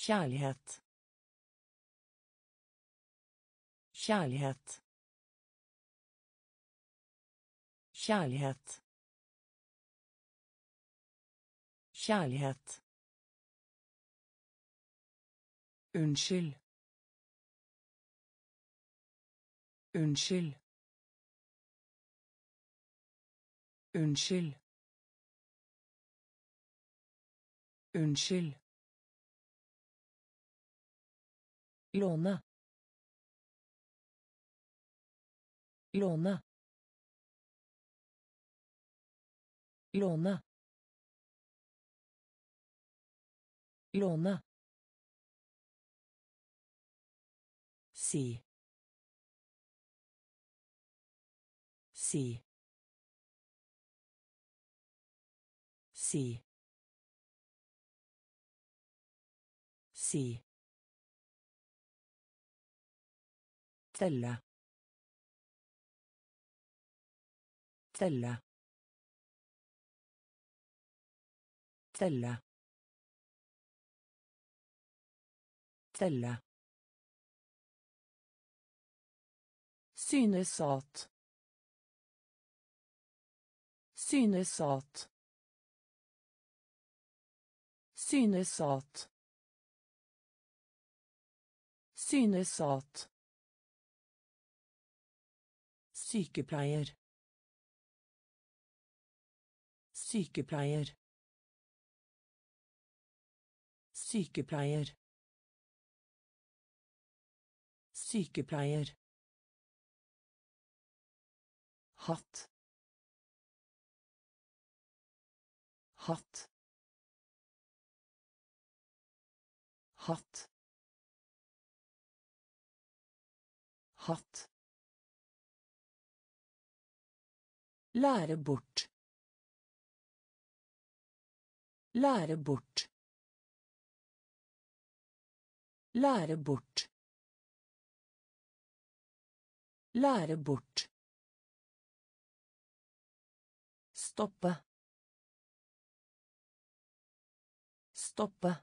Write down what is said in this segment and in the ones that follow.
Kjærlighet. Kjærlighet. Kjærlighet. Kjærlighet. Unnskyld. Unnskyld. Unnskyld. Unnskyld. Låne. Låne. Låne. Låne. Si. Si. Si. Si. Telle. Telle. Telle. Telle. Synes at. Synes at. Synes at. Synes at. Sykepleier. Sykepleier. Sykepleier. Sykepleier. Hatt. Hatt. Hatt. Hatt. Lære bort. Lære bort. Lære bort. Lære bort. Stoppe. Stoppe.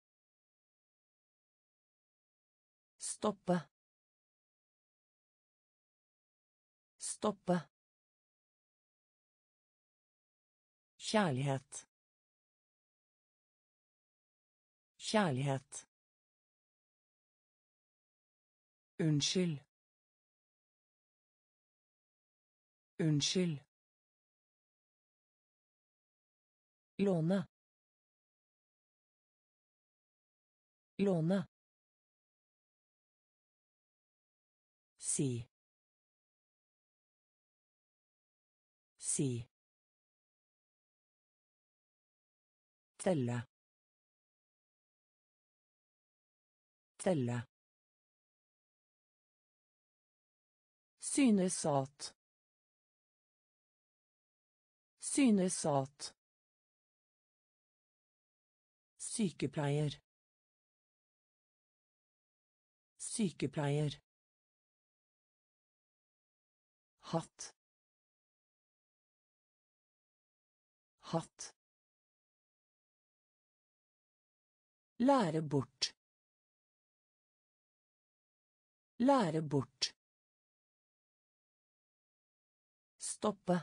Stoppe. Stoppe. Kjærlighet. Kjærlighet. Unnskyld. Unnskyld. Låne. Låne. Si. Si. Telle. Telle. Synes at. Synes at. Sykepleier. Sykepleier. Hatt. Hatt. Lære bort. Lære bort. Stoppe.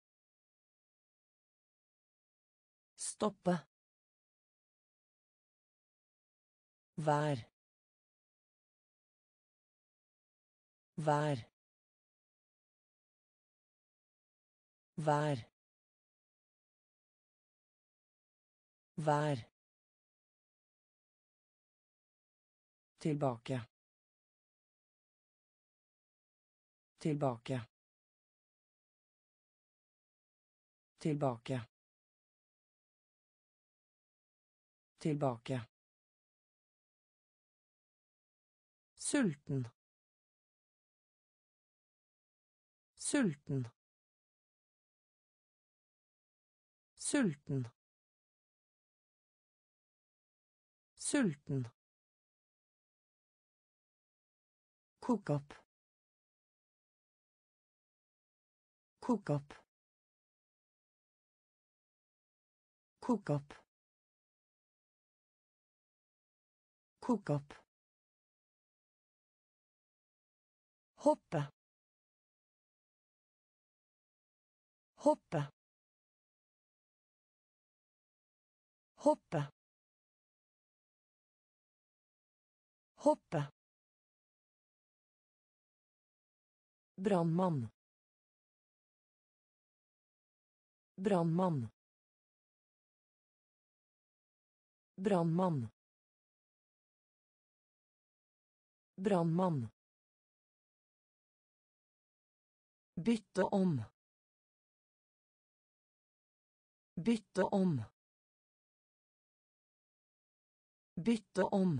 Stoppe. Vær. Vær. Vær. Vær. Tilbake. Tilbake. Tilbake. Tilbake. Sulten. Sulten. Sulten. Sulten. Kok opp. Kok opp. Kok opp. Koke opp. Hoppe. Hoppe. Hoppe. Hoppe. Brannmann. Brannmann. Brannmann. Brannmann. Bytte om. Bytte om. Bytte om.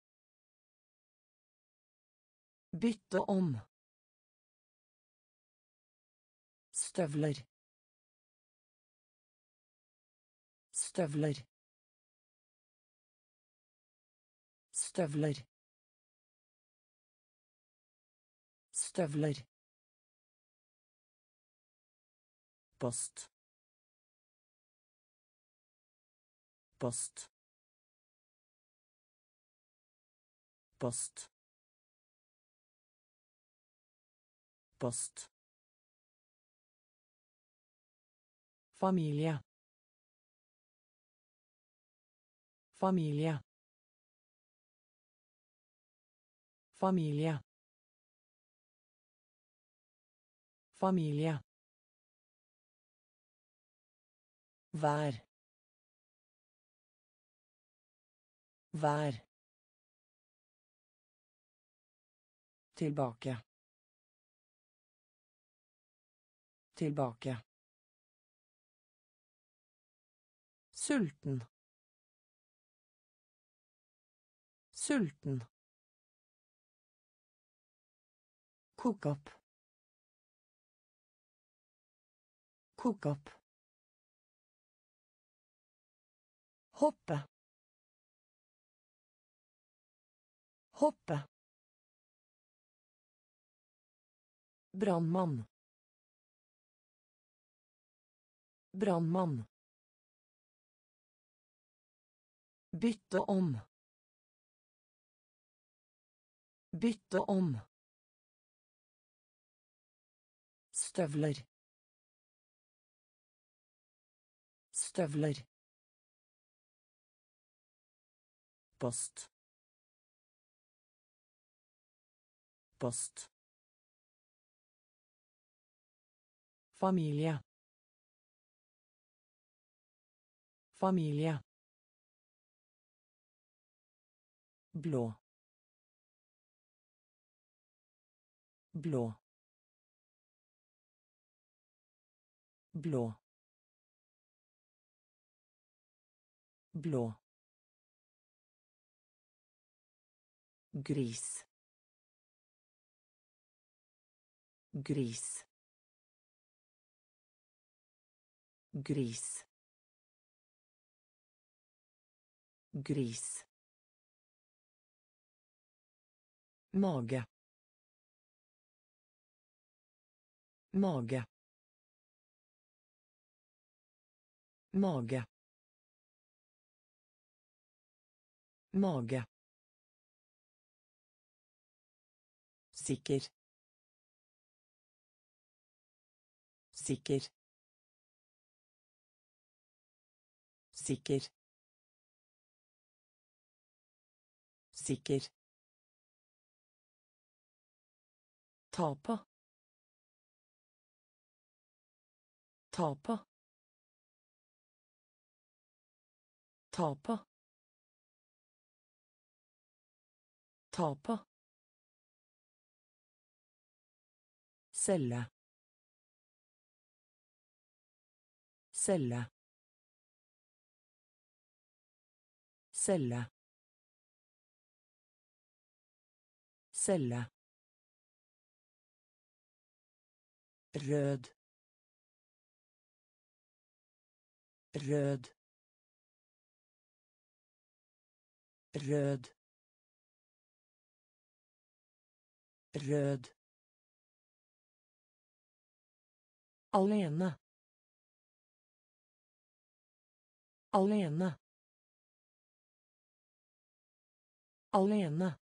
Bytte om. Støvler. Støvler. Støvler. Støvler. Post. Post. Post. Post. Familie. Familie. Familie. Familie. Vær. Vær. Tilbake. Tilbake. Sulten. Sulten. Koke opp. Koke opp. Hoppe. Hoppe. Brannmann. Brannmann. Bytte om. Bytte om. Støvler. Støvler. Post. Post. Familie. Familie. Blå. Blå. Blå. Blå. Gris. Gris. Gris. Gris. Mage. Mage. Mage. Mage. Sikker. Sikker. Sikker. Sikker. Ta på. Ta på. Ta på. Ta på. Celle. Celle. Celle. Celle. Rød. Rød. Rød. Rød. Alene. Alene. Alene.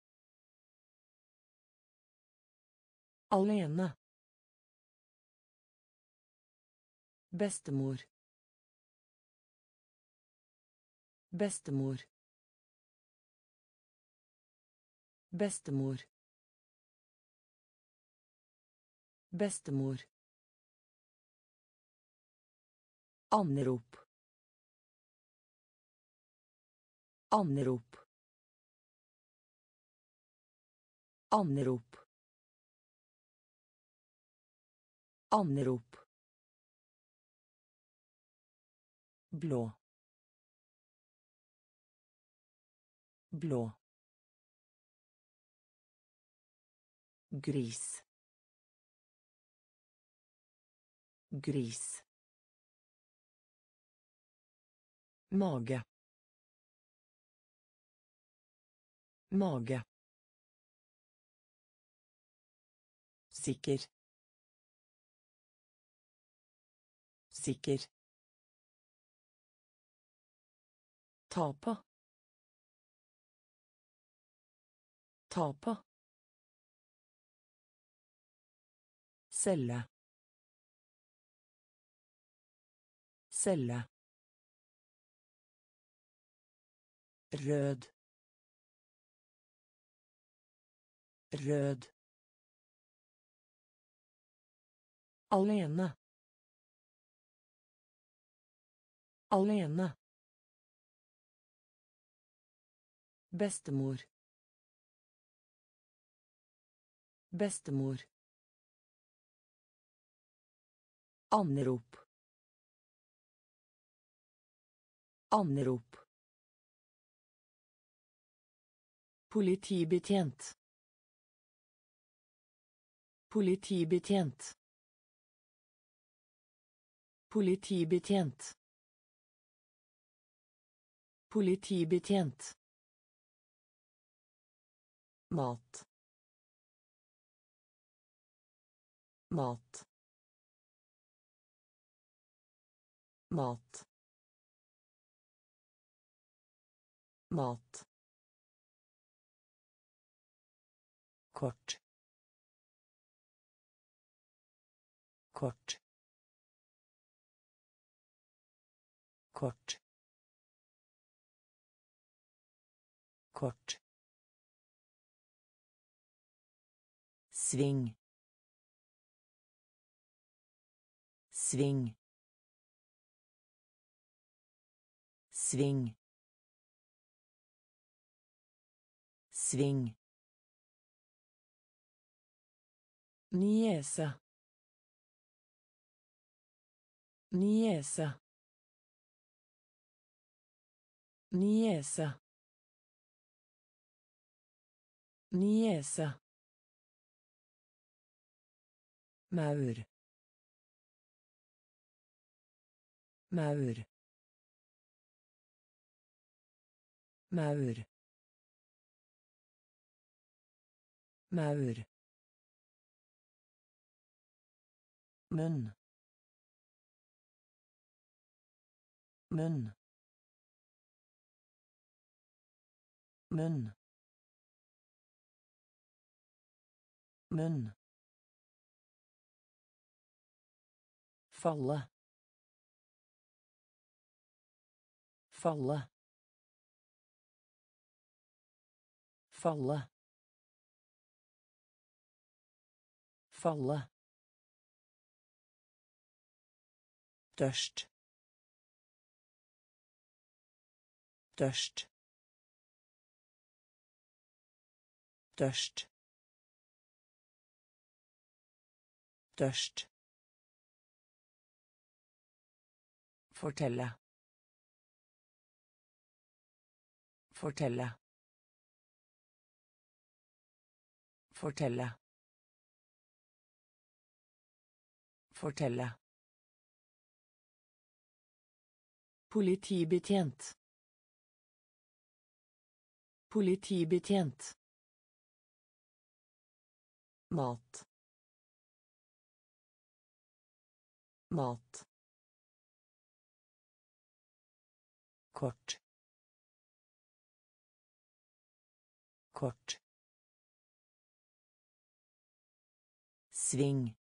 Alene. Bestemor. Bestemor. Bestemor. Bestemor. Anrop. Anrop. Anrop. Anrop. Blå. Blå. Gris. Gris. Mage. Mage. Sikker. Sikker. Ta på. Ta på. Celle. Celle. Rød. Rød. Alene. Alene. Bestemor. Bestemor. Anrop. Anrop. Politibetjent. Politibetjent. Politibetjent. Politibetjent. Mat. Mat. Mat. Mat. Kort. Kort. Kort. Kort. Sving. Sving. Sving. Sving. Niese. Niese. Niese. Niese. Maur. Maur. Maur. Maur. Munn. Munn. Munn. Munn. Falle. Falle. Falle. Falle. Tørst. Tørst. Tørst. Tørst. Fortelle. Fortelle. Fortelle. Fortelle. Politibetjent. Politibetjent. Mat. Mat. Kort. kort, sving,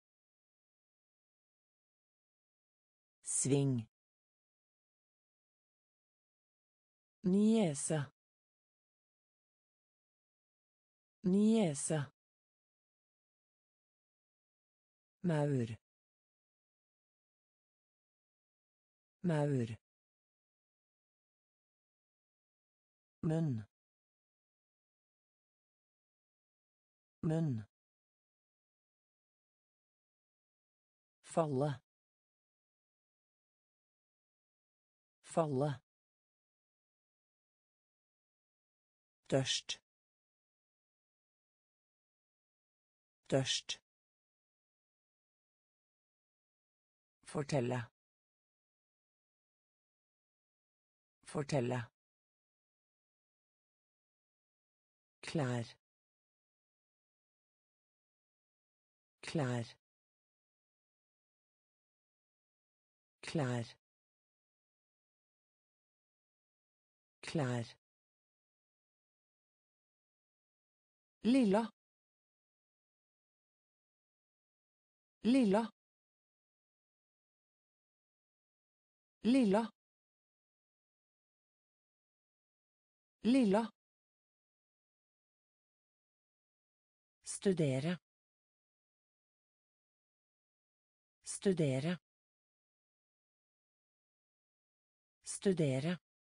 sving, niese, niese, maur, maur, munn, munn, falle, falle, tørst, tørst, fortelle, fortelle, klær, klær, klær, klær, lilla, lilla, lilla, lilla, studere, studere, studere,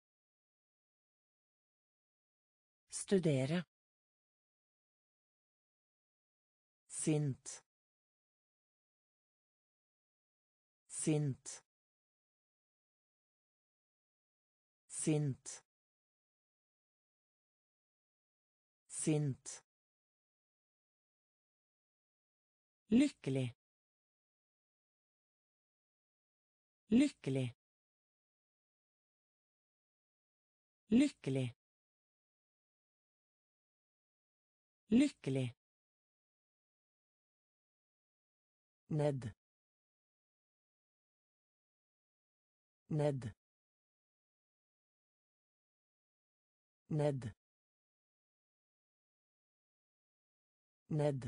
studere, sint, sint, sint, sint, lykkelig, lykkelig, lykkelig, lykkelig, ned, ned, ned, ned,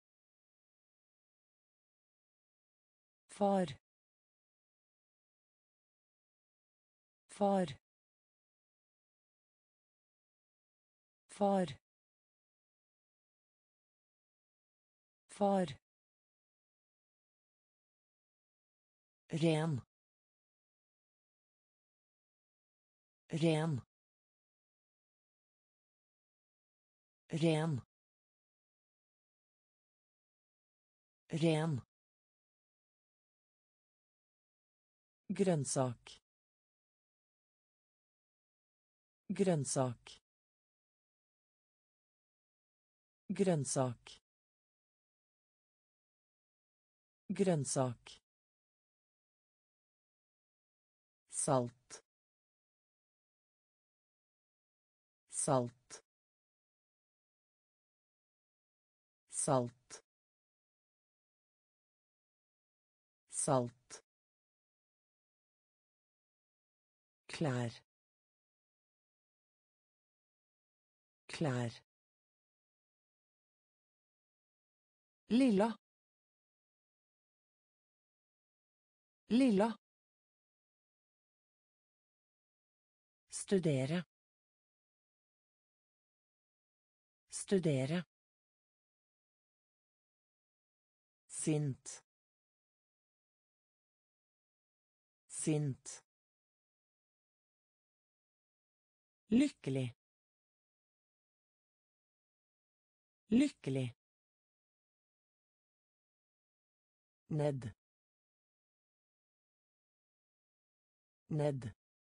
far, far, far, far, ren, ren, ren, ren, grønnsak, grønnsak, grønnsak, grønnsak, salt, salt, salt, salt, klær, klær, lilla, lilla, studere, studere, sint, sint, lykkelig, lykkelig, ned, ned,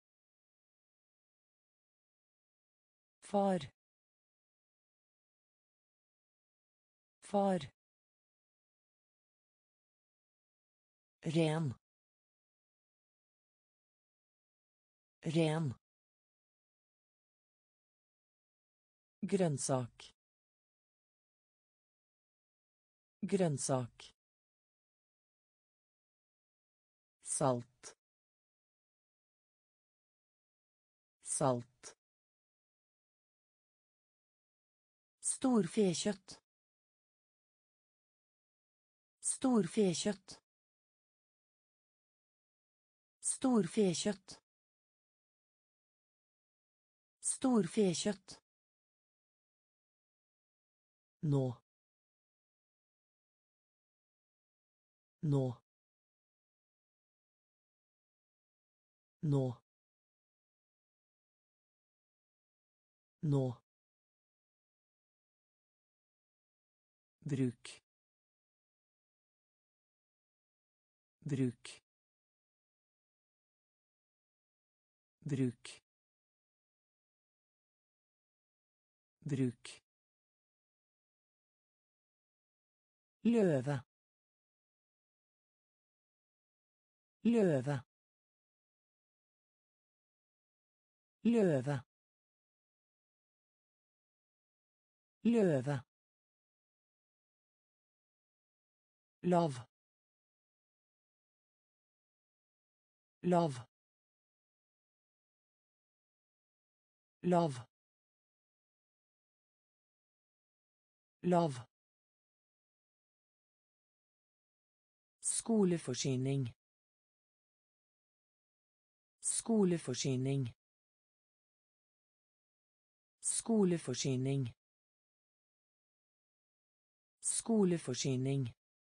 far, far, ren, ren, grønnsak, grønnsak, salt, salt, Storfekjøtt. Storfekjøtt. Storfekjøtt. Storfekjøtt. Nå. Nå. Nå. Nå. Bruk. Bruk. Bruk. Bruk. Løve. Løve. Løve. Løve. Lav. Lav. Lav. Lav. Skoleforsyning. Skoleforsyning. Skoleforsyning. Skoleforsyning.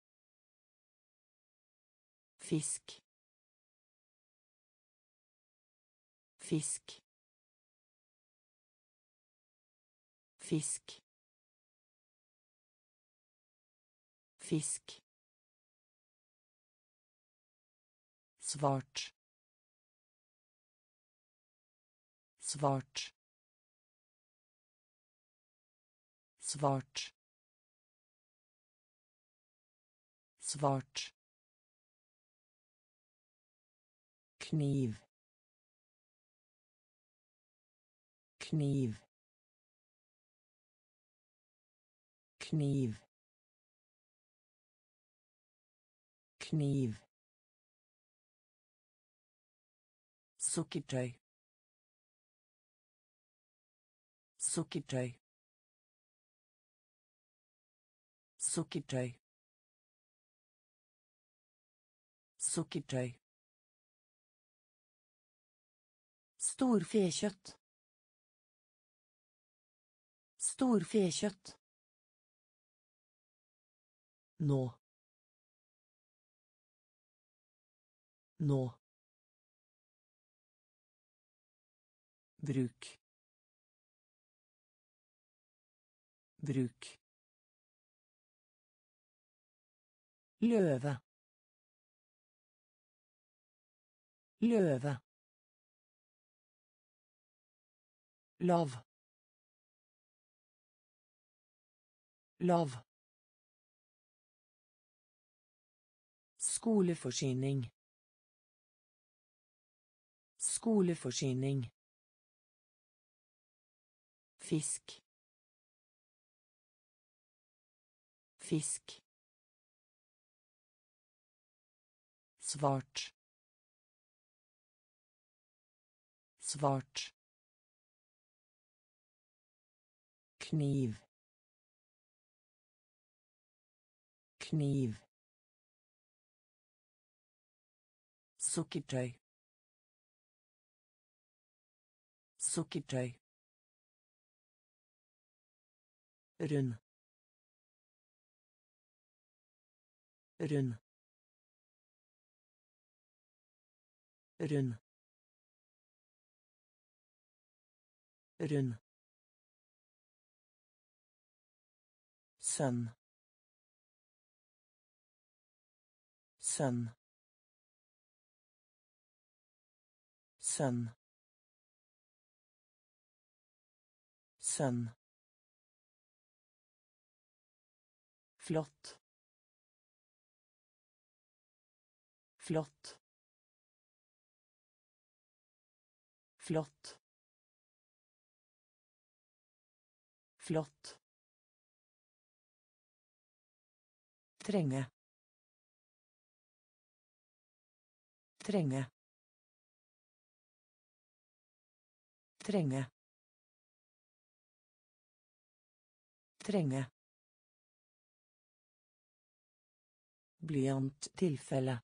Fisk. Fisk. Fisk. Fisk. Svart. Svart. Svart. Svart. Kniv. Kniv. Kniv. Kniv. Sukkertøy. Sukkertøy. Sukkertøy. Sukkertøy. Storfekjøtt. Storfekjøtt. Nå. Nå. Bruk. Bruk. Løve. Løve. Lav. Lav. Skoleforsyning. Skoleforsyning. Fisk. Fisk. Svart. Svart. Kniv. Kniv. Sukkertøy. Sukkertøy. Rund. Rund. Rund. Rund. Sønn. Sønn. Sønn. Sønn. Flott. Flott. Flott. Flott. Trenge. Trenge. Trenge. Trenge. Blyant tilfelle.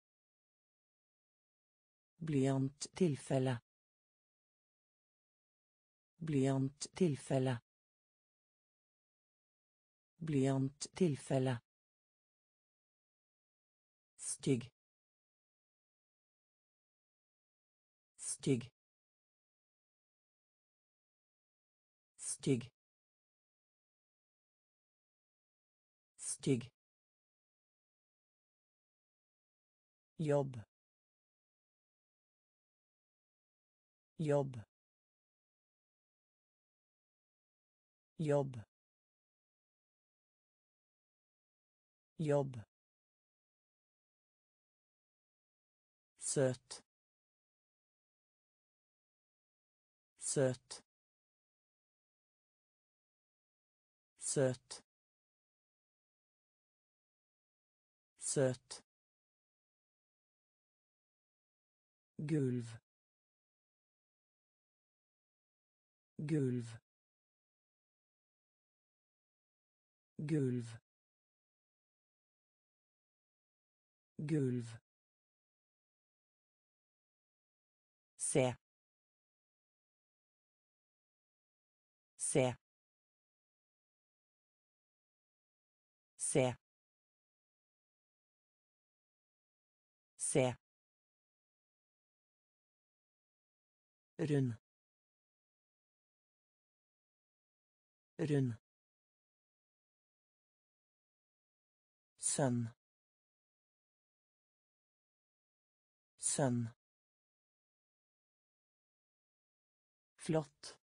Blyant tilfelle. Blyant tilfelle. Blyant tilfelle. Stygg. Stygg. Stygg. Stygg. Jobb. Jobb. Jobb. Jobb. Söt. Söt. Söt. Söt. Gulv. Gulv. Gulv. Gulv. Se. Se. Se. Se. Rund. Rund. Sønn. Sønn. Flott.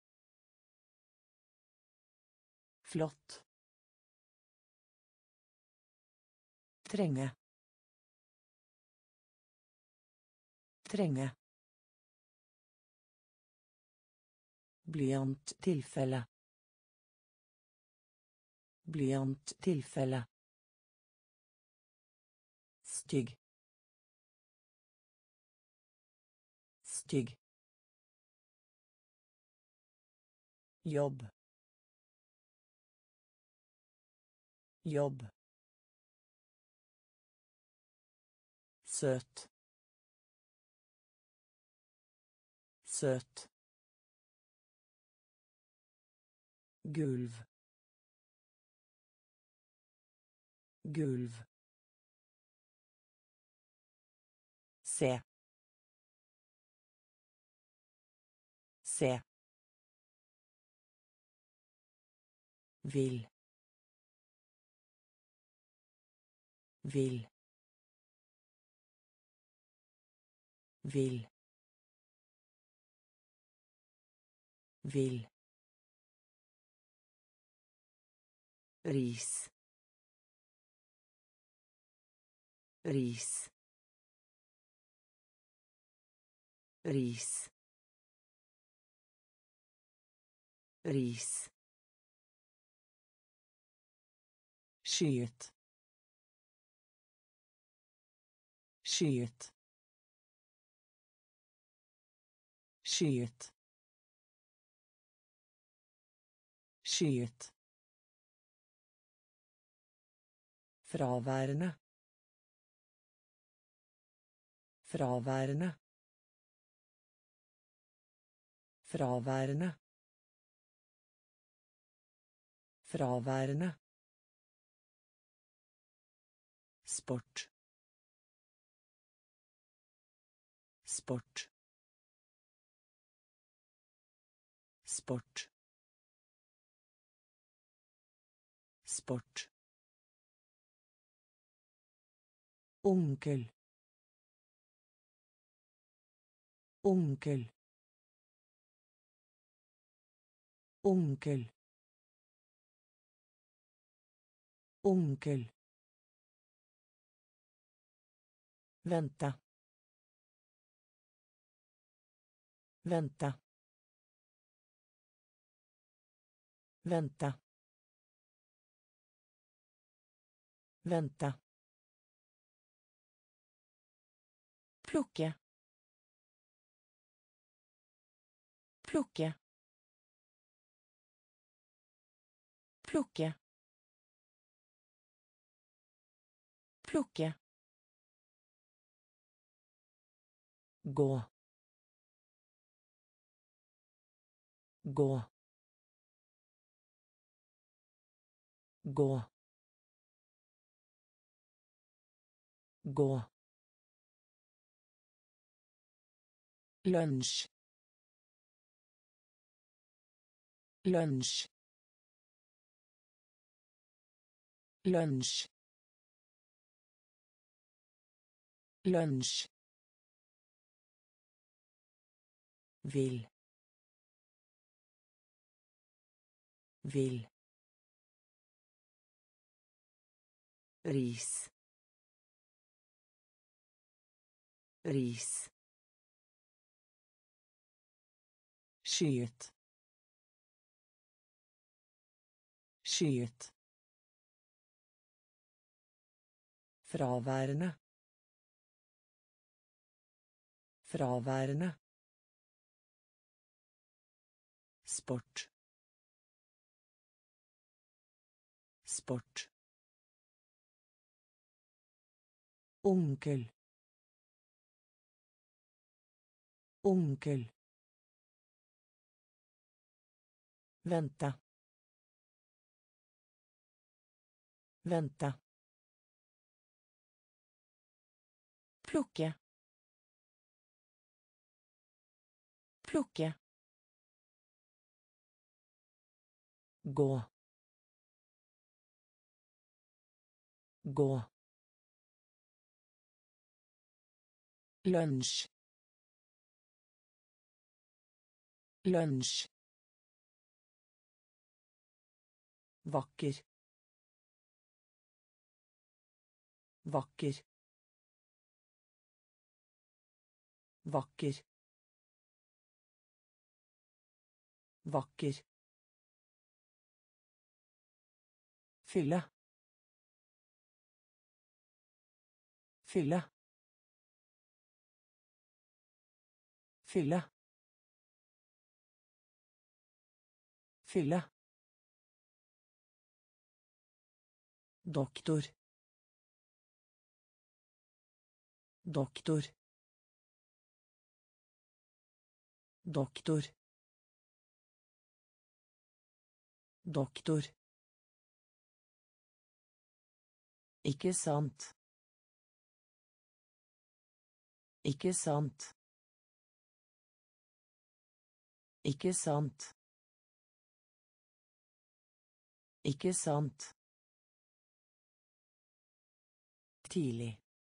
Flott. Trenge. Trenge. Blyant tilfelle. Blyant tilfelle. Stygg. Stygg. Jobb. Jobb. Söt. Söt. Gulv. Gulv. Se. Se. Vill. Vill. Vill. Vill. Ris. Ris. Ris. Ris. Skyet. Skyet. Skyet. Skyet. Fraværende. Fraværende. Fraværende. Fraværende. Sport. Sport. Sport. Sport. Onkel. Onkel. Onkel. Onkel. Vänta. Vänta. Vänta. Vänta. Plukke. Plukke. plukke, plukke, gå, gå, gå, gå, lunsj, lunsj, lunsj, lunsj, vil, vil, ris, ris, skyet, skyet, fraværende, fraværende, sport, sport, onkel, onkel, vänta, vänta, plukke, plukke, gå, gå, lunsj, lunsj, vakker, vakker, vakker, vakker, fylle, fylle, fylle, fylle, doktor, doktor, doktor, doktor, ikke sant, ikke sant, ikke sant, ikke sant, tidlig,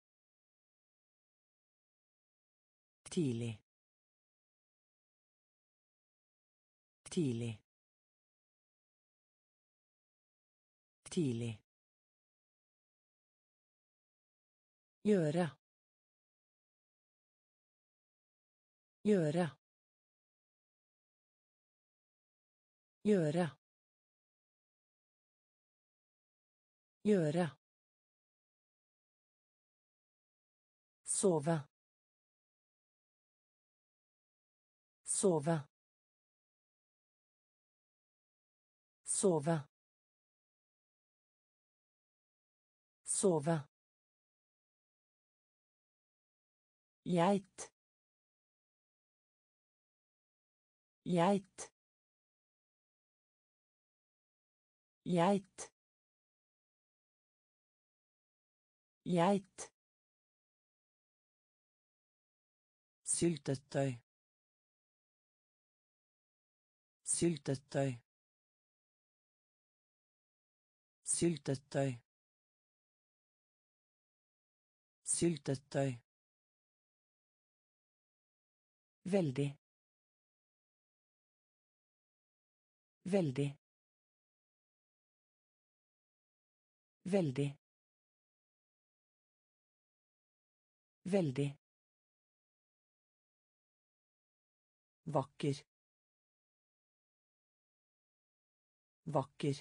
tidlig, tidlig, tidlig, gjøre, gjøre, gjøre, gjøre, sove, sove, sove, sove, geit, geit, geit, geit, syltetøy, syltetøy, syltetøy, syltetøy, veldig, veldig, veldig, veldig, vakker, vakker,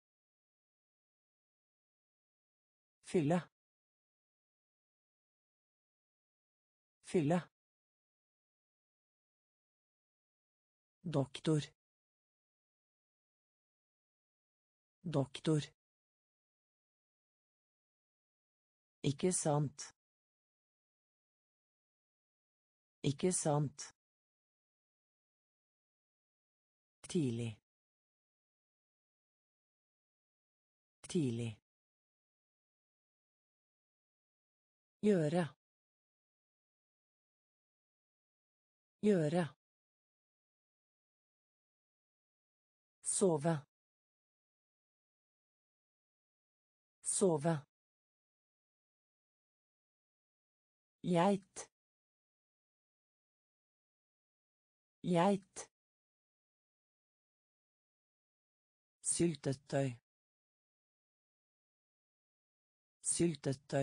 fylle, fylle, doktor, Doktor. Ikke sant. Ikke sant. Tidlig. Tidlig. Gjøre. Gjøre. Sove. Sove. Geit. Geit. Syltetøy. Syltetøy.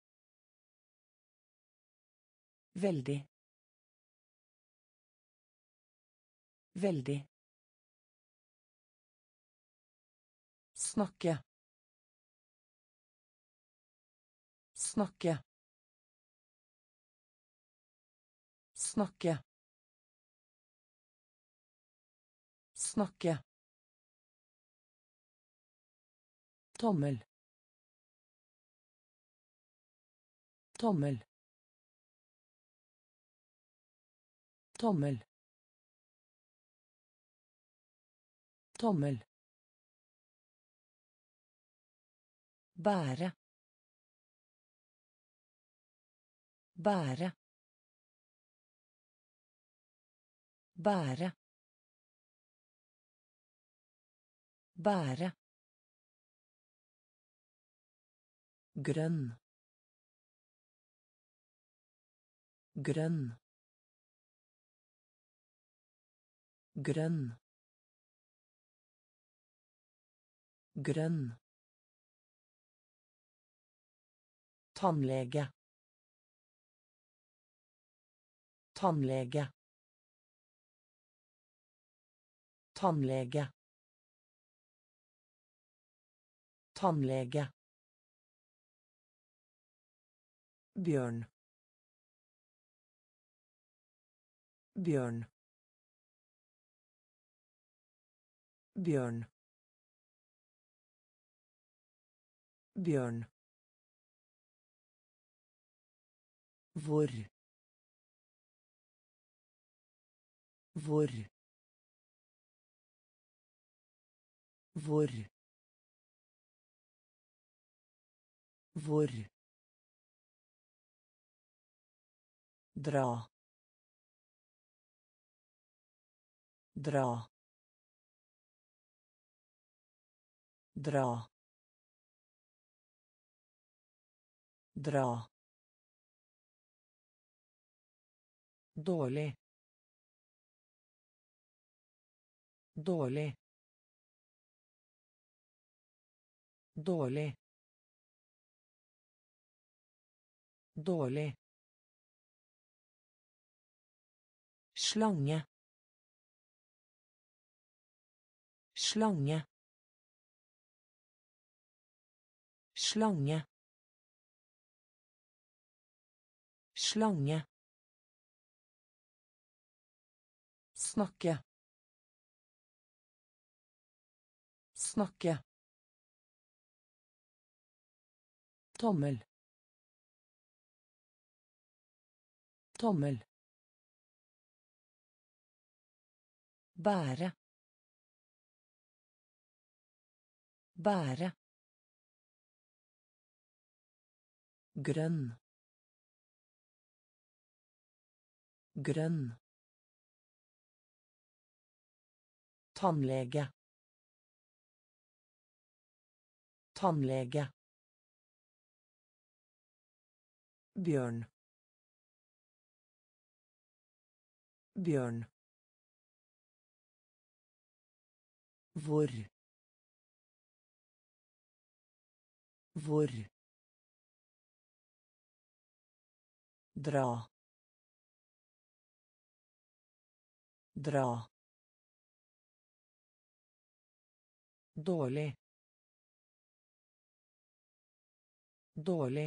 Veldig. Veldig. Snakke. Snakke. Snakke. Snakke. Tommel. Tommel. Tommel. Tommel. Bære. Bære. Bære. Bære. Grønn. Grønn. Grønn. Grønn. Tannlege. Tannlege. Tannlege. Tannlege. Bjørn. Bjørn. Bjørn. Bjørn. Hvor. Hvor. Hvor. Hvor. Dra. Dra. Dra. Dra. Dårlig. Dårlig. Dårlig. Dårlig. Slange. Slange. Slange. Slange. Snakke. Snakke. Tommel. Tommel. Bære. Bære. Grønn. Grønn. Tannlege. Tannlege. Bjørn. Bjørn. Hvor. Hvor. Dra. Dra. Dårlig. Dårlig.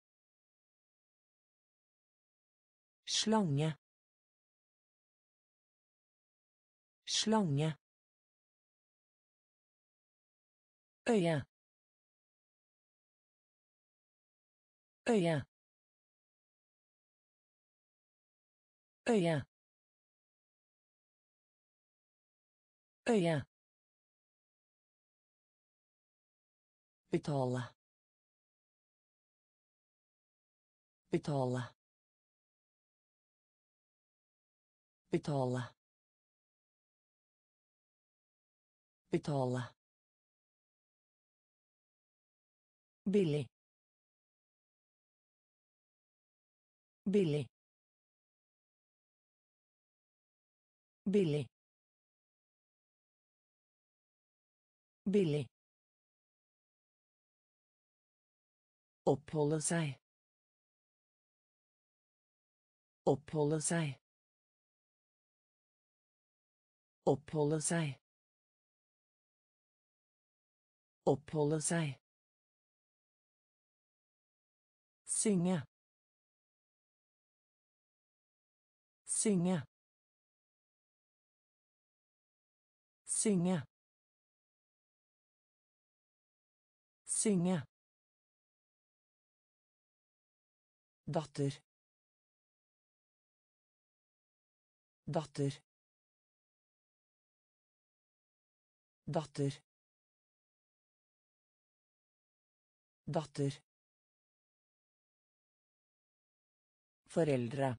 Slange. Slange. øye, øye, øye, øye, betale, betale, betale, betale, billig, billig, billig, billig, oppholde seg, oppholde seg, oppholde seg, oppholde seg, synge, synge, synge, synge, datter, datter, datter, datter, foreldre,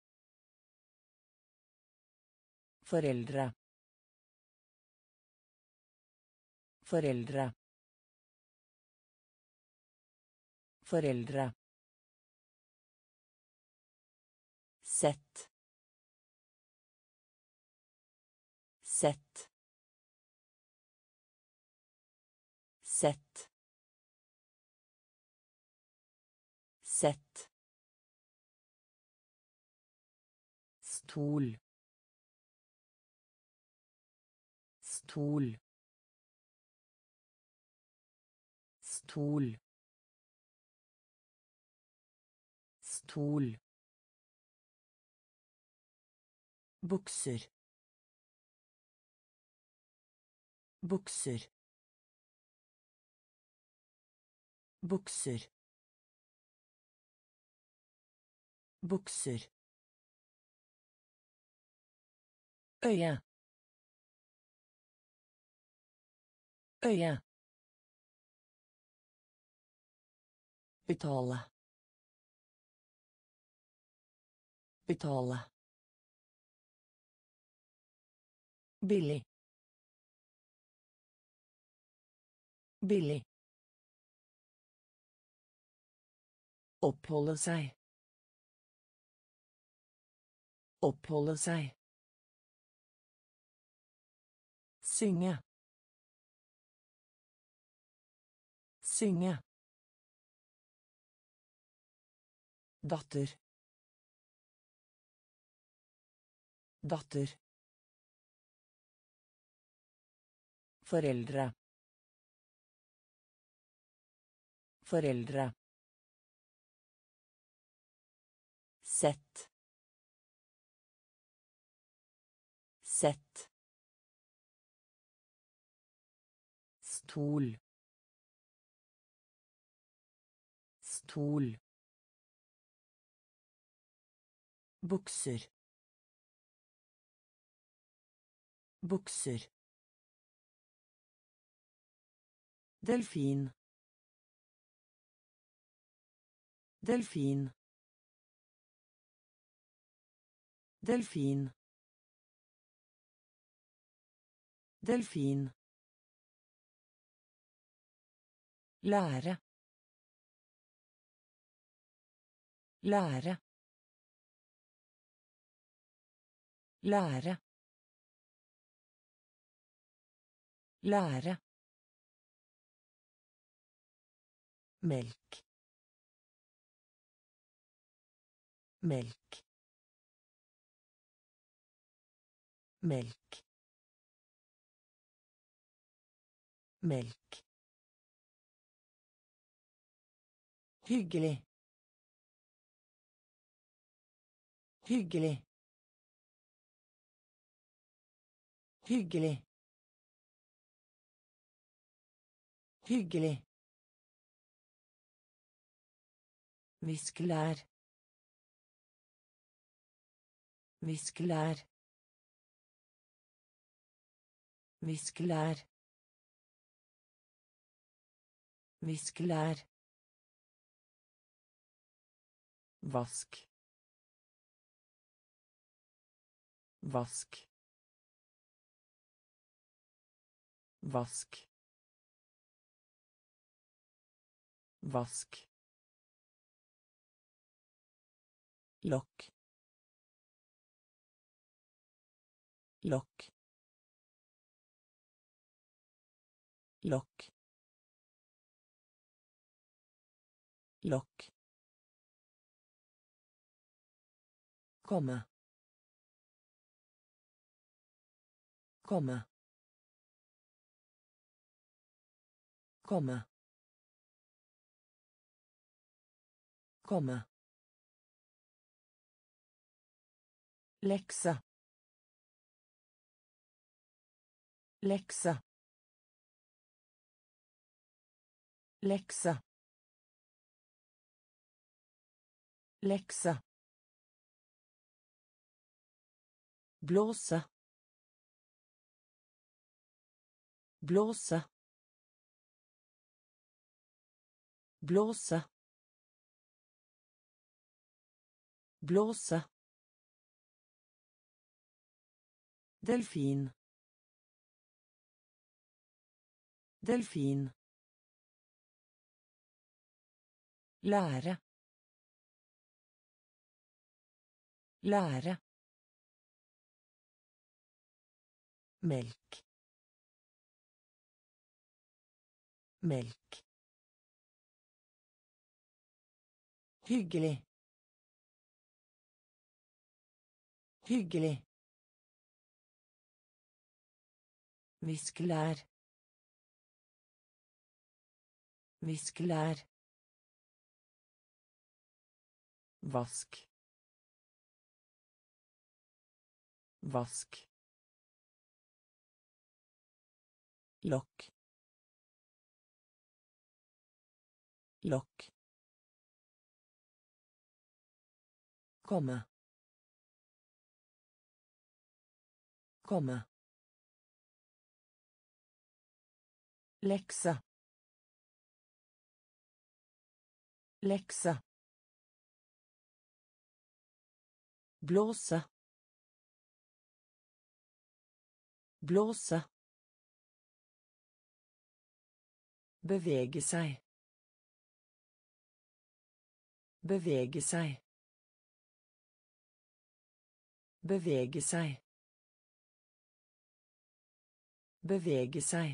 foreldre, foreldre, foreldre, sett, sett, sett, sett, stol, stol, stol, stol, bukser, bukser, bukser, bukser, øye, øye, betale, betale, billig, billig, oppholde seg, oppholde seg, synge, synge, datter, datter, foreldre, foreldre, sett, sett, stol, stol, bukser, bukser, delfin, delfin, delfin, delfin, lære, lære, lære, lære, melk, melk, melk, melk, hyggelig, hyggelig, hyggelig, Hyggelig. Viskelær. Viskelær. Viskelær. Viskelær. Vask. Vask. Vask. Vask. Lokk. Lokk. Lokk. Lokk. Komme. Komme. Komme. Komme. Lekse. Lekse. Lekse. Lekse. Blåse. Blåse. Blåse. Blåse. Delfin. Delfin. Lære. Lære. Melk. Melk. Hyggelig. Hyggelig. Viskelær. Viskelær. Vask. Vask. Lokk. Lokk. Komme. Komme. Lekse. Lekse. Blåse. Blåse. Bevege seg. Bevege seg. Bevege seg. Bevege seg.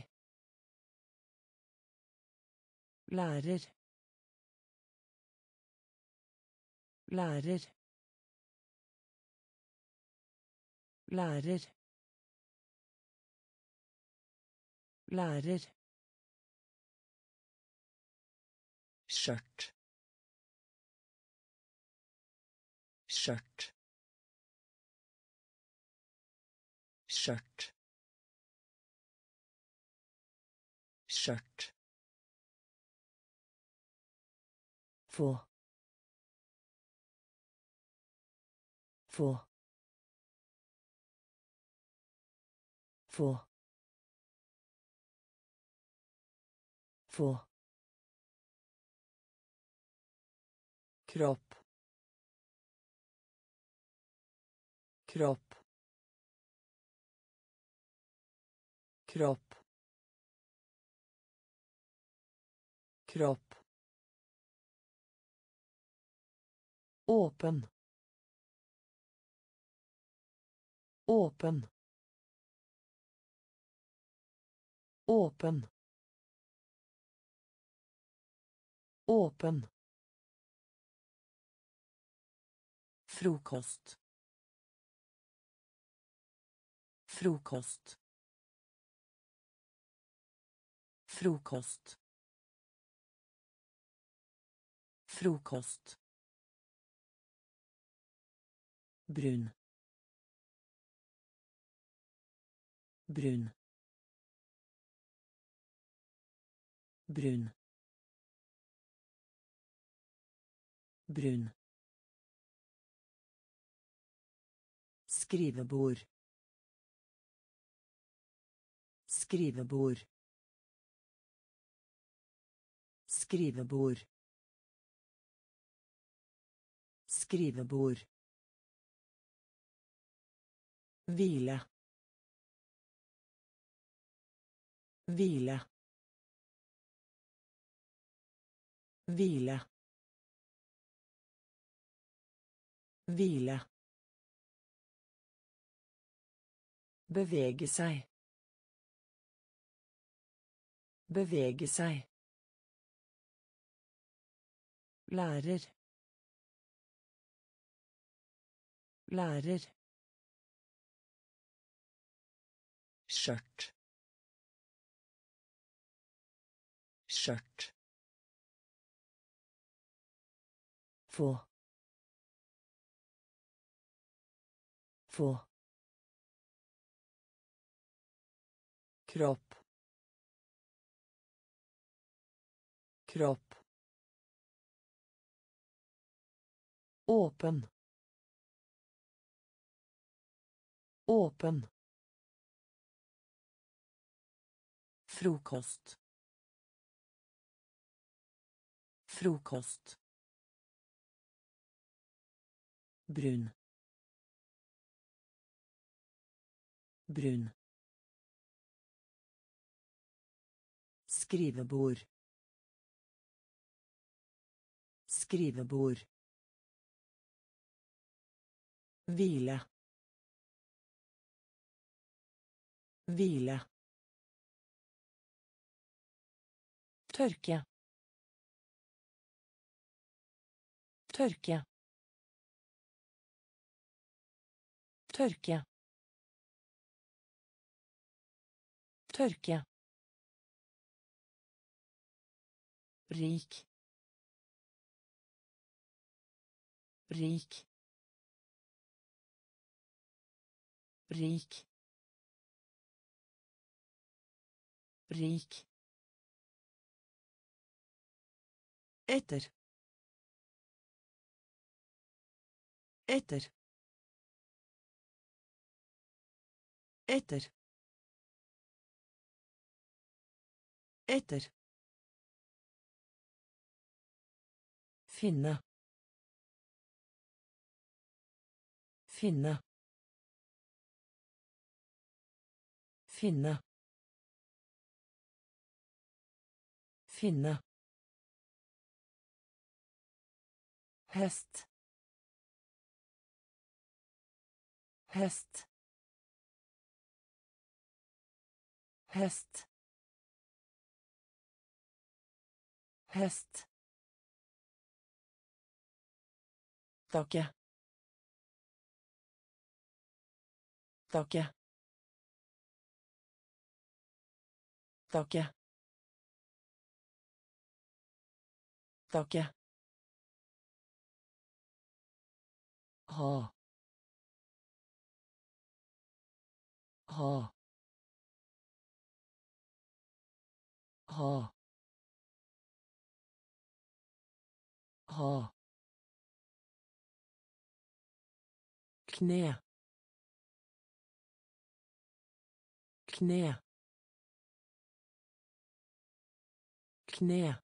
Lærer. Lærer. Lærer. Lærer. Skjørt. Skjørt. Skjørt. Skjørt. Få. Få. Få. Få. Kropp. Kropp. Kropp. Kropp. Åpen. Åpen. Åpen. Åpen. Frokost. Frokost. Frokost. Frokost. Brun. Brun. brun, brun, skrivebord, skrivebord, skrivebord, skrivebord, hvile, hvile, hvile, hvile, bevege seg, bevege seg, lærer, lærer, skjørt, skjørt, få, få, kropp, kropp, åpen, åpen, frokost, frokost, brun, brun, skrivebord, skrivebord, hvile, hvile, tørke, tørke, tørke, tørke, rik, rik, rik, rik, etter, etter, etter, etter, finne, finne, finne, finne, hest, hest, hest, hest, takke, takke, takke, takke, ha, ha, ha, ha, kne, kne, kne,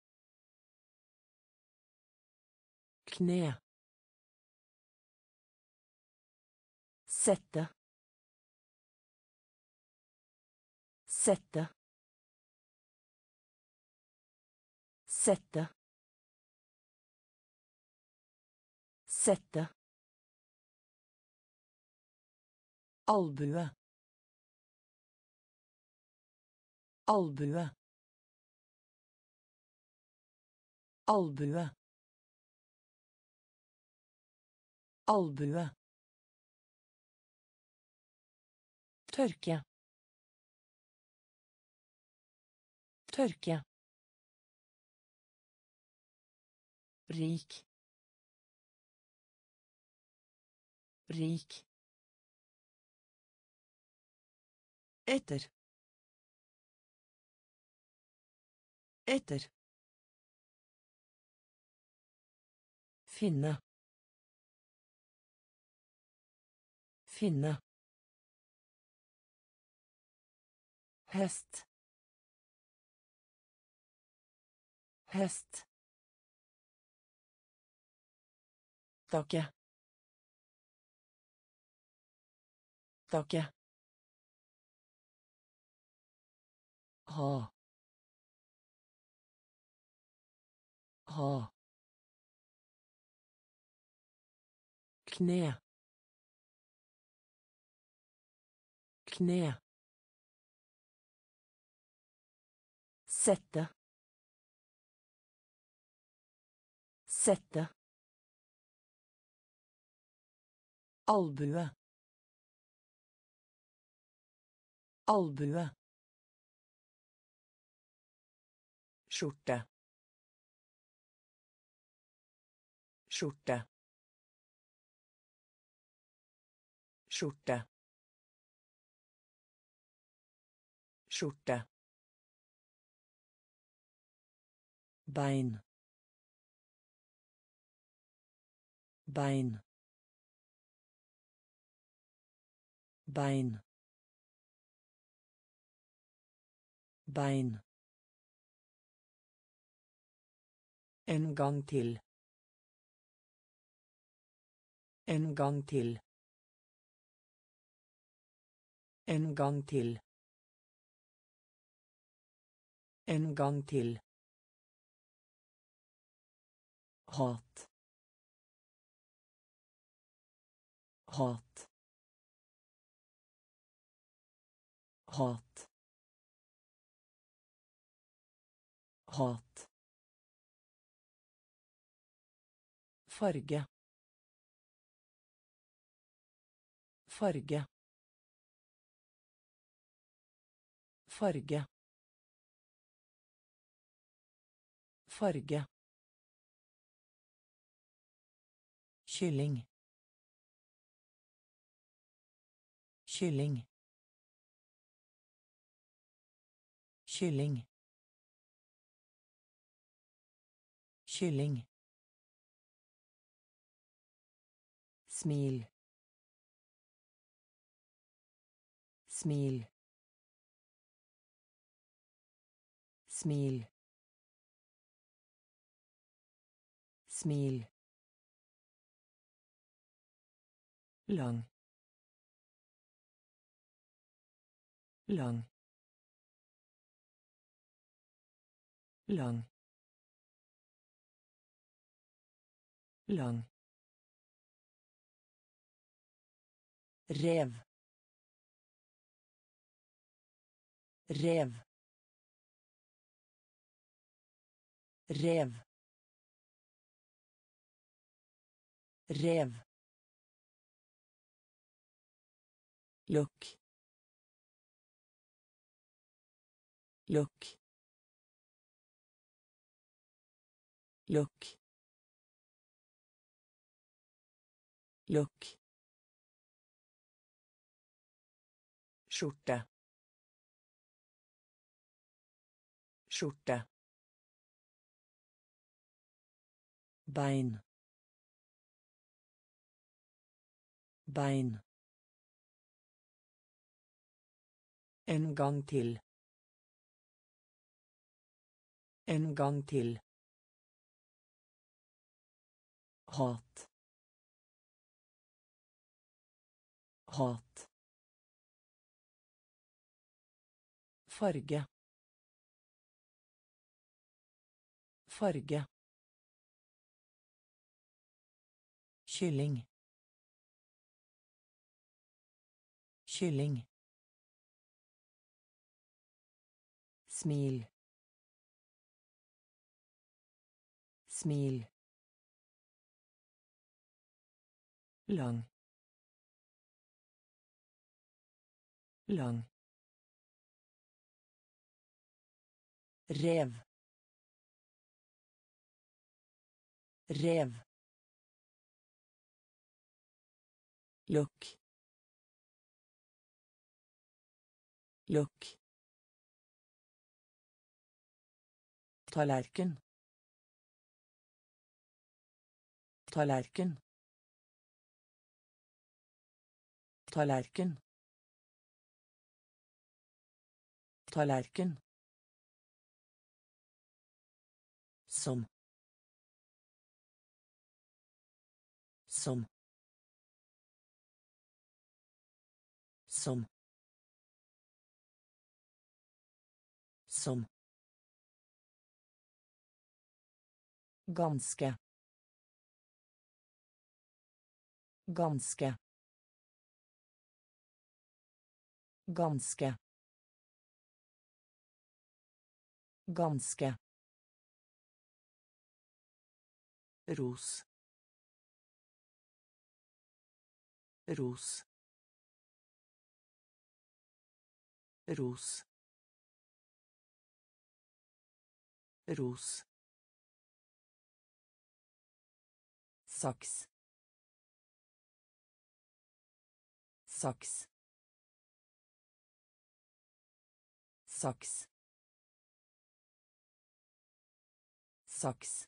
kne, sette, sette, sette, sette, albue, albue, albue, albue, tørke, tørke, rik, rik, etter, Etter. Finne. Finne. Hest. Hest. Takke. Takke. Ha. Ha. Kne. Kne. Sette. Sette. Albue. Albue. Skjorte. Skjorte. Skjorte. Skjorte. Bein. Bein. Bein. Bein. En gang til. En gang til. En gang til. En gang til. Hat. Hat. Hat. Hat. Farge. Farge. Farge. Farge. Kylling. Kylling. Kylling. Kylling. Smil. Smil. Smil. Smil. Lang. Lang. Lang. Lang. Rev. Rev. Rev. Rev. Lukk. Lukk. Lukk. Lukk. Skjorte. Skjorte. Bein. Bein. En gang til. En gang til. Hat. Hat. Farge. Farge. Kylling. Kylling. Smil. Smil. Lang. Lang. Rev. Rev. Lukk. Lukk. Tallerken. Tallerken. Tallerken. Tallerken. Som. Som. Som. Som. Ganske. Ganske. Ganske. Ganske. Ros. Ros. Ros. Ros. Saks. Saks. Saks. Saks.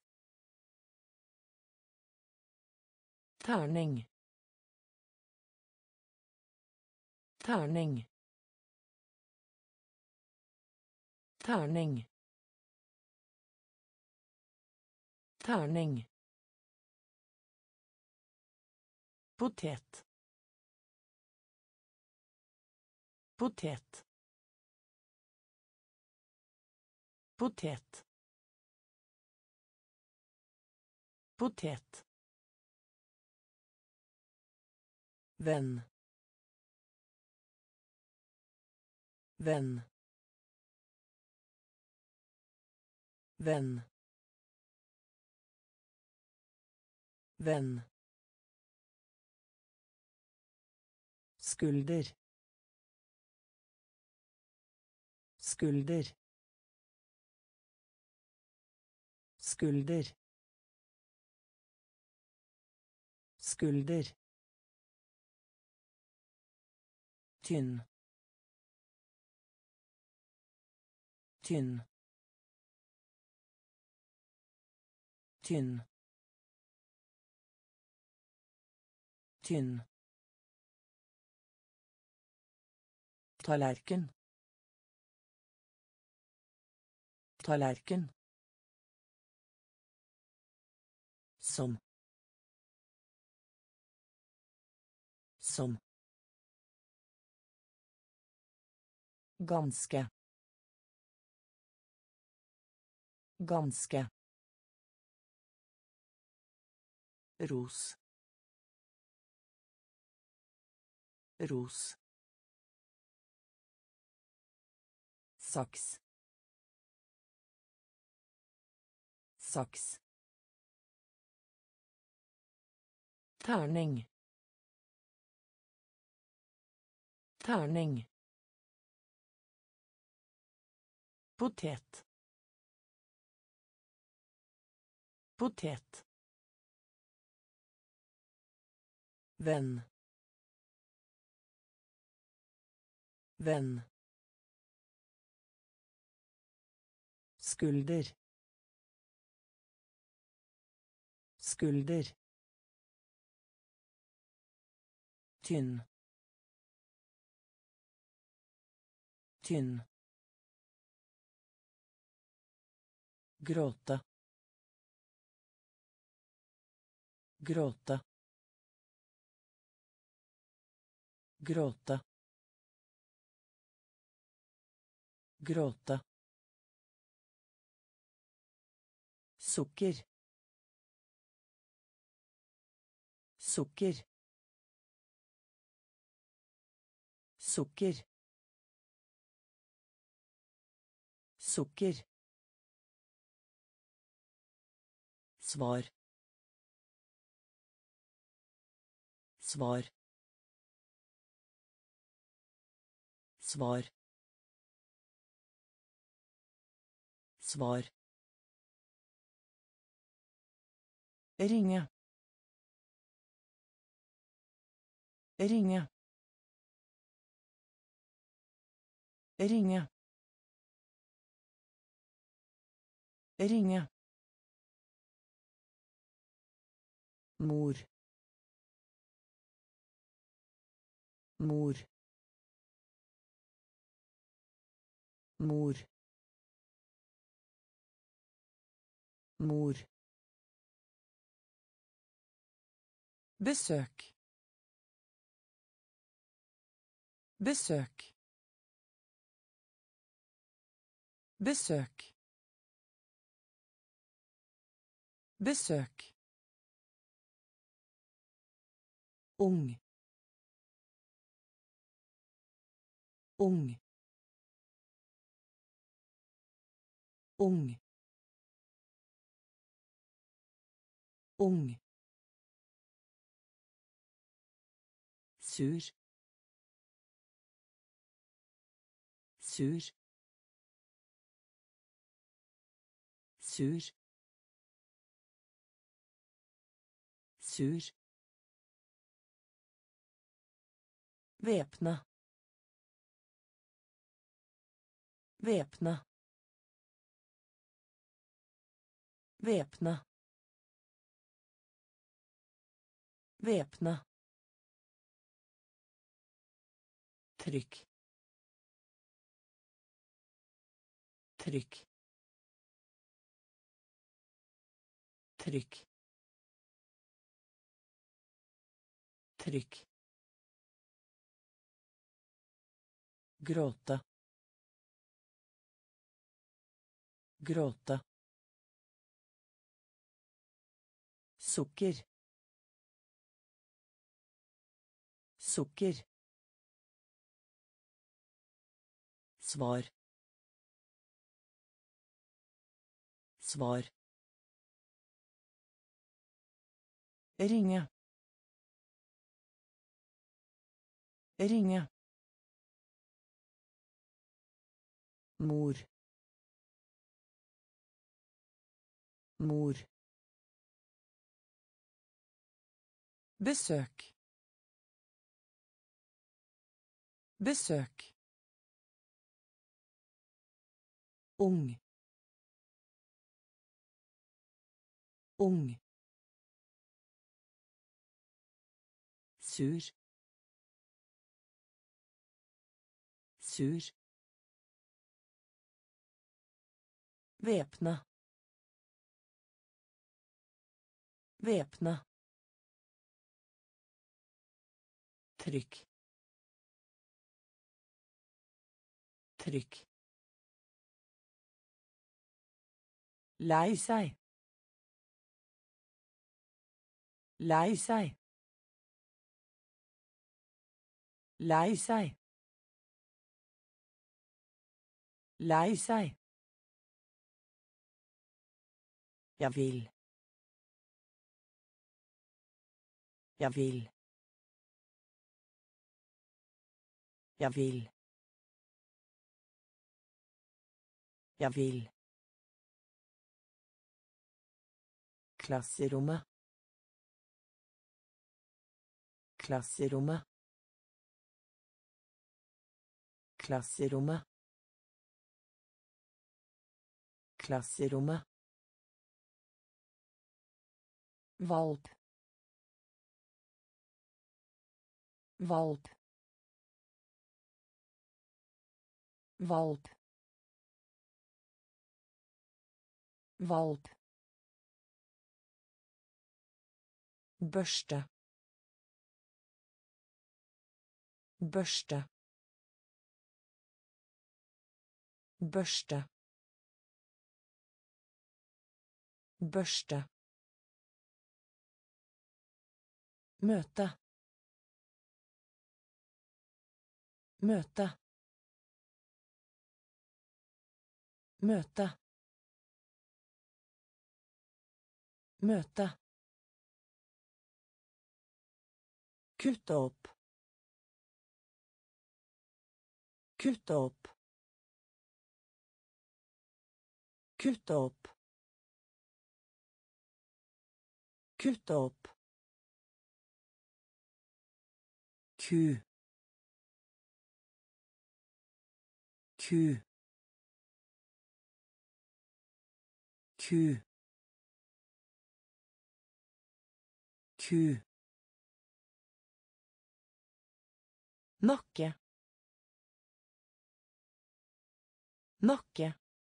Terning. Terning. Terning. Terning. Potet. Potet. Potet. Potet. Venn. Venn. Venn. Venn. Skulder. Skulder. Skulder. Skulder. Tynn. Tynn. Tynn. Tynn. Tallerken. Tallerken. Som. Som. Ganske. Ganske. Ros. Ros. Saks. Saks. Terning. Terning. Potet. Potet. Venn. Venn. Skulder. Skulder. Tynn. Tynn. Gråte. Gråte. Gråte. Gråte. Sukker. Sukker. Sukker. Sukker. Svar. Svar. Svar. Svar. Ringe. Ringe. Ringe. Ringe. Mor. Mor. Mor. Mor. Besøk. Besøk. Besøk. Besøk. Ung. Ung. Ung. Ung. Sur. Sur. Sur. Sur. Væpna. Væpna. Væpna. Væpna. Trykk. Trykk. Trykk. Trykk. Gråte. Gråte. Sukker. Sukker. Svar. Svar. Ringe. Ringe. Mor. Mor. Besøk. Besøk. Ung. Ung. Sur. Sur. Væpna. Væpna. Trykk. Trykk. Lei seg. Lei seg. Lei seg. Lei seg. Jeg vil. Jeg vil. Jeg vil. Jeg vil. Klasserommet. Klasserommet. Klasserommet. Klasserommet. Valp. Valp. Valp. Valp. Børste. Børste. Børste. Børste. Møte. Møte. Møte. Møte. Kutte opp. Kutte opp. Kutte opp. Kutte opp. Ku. Ku. ku ku nakke nakke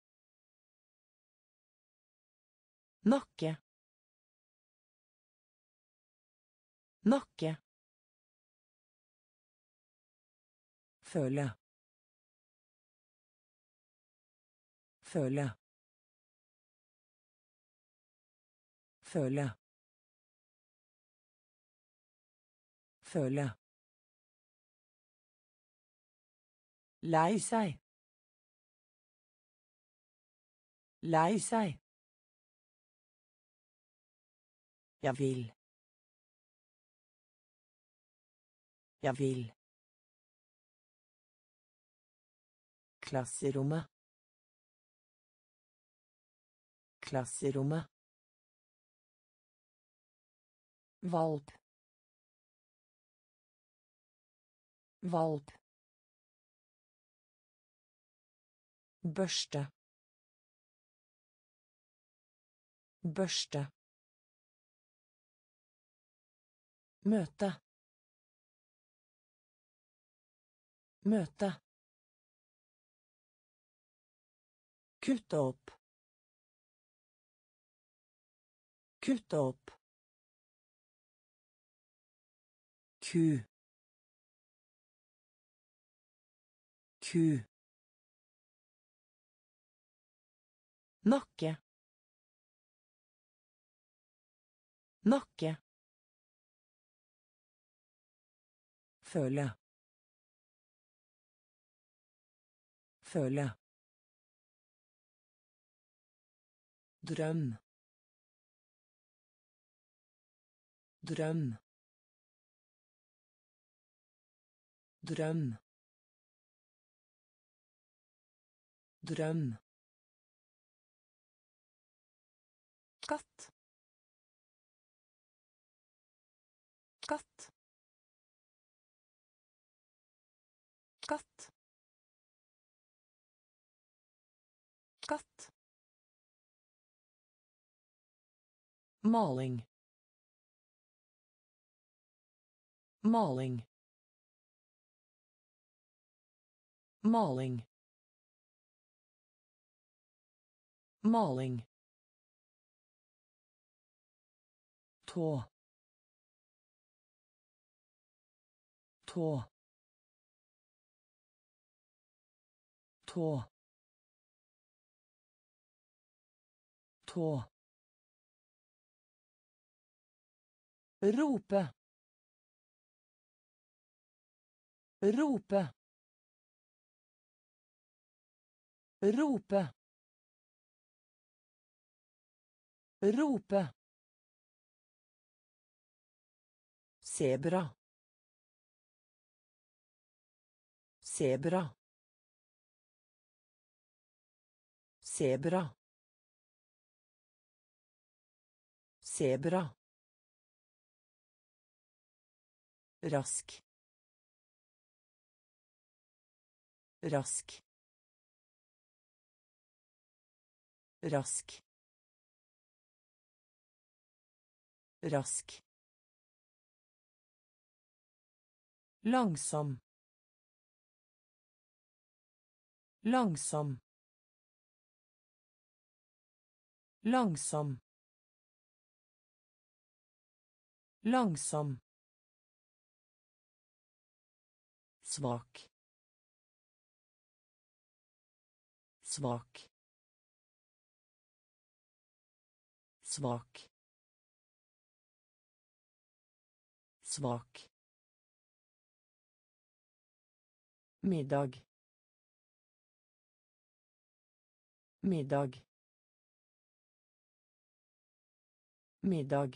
nakke nakke føle føle føle føle lei seg lei seg jeg vil klasserommet klasserommet valp valp børste børste møte møte kutte opp kutte opp ku ku nakke nakke føle føle drøm drøm drøm drøm katt katt katt katt maling maling maling maling tå tå tå tå rope rope rope rope Zebra. Zebra. Zebra. Zebra. Rask. Rask. Rask. Rask. Langsom. Langsom. Langsom. Langsom. Svak. Svak. Svak. Svak. Middag. Middag. Middag.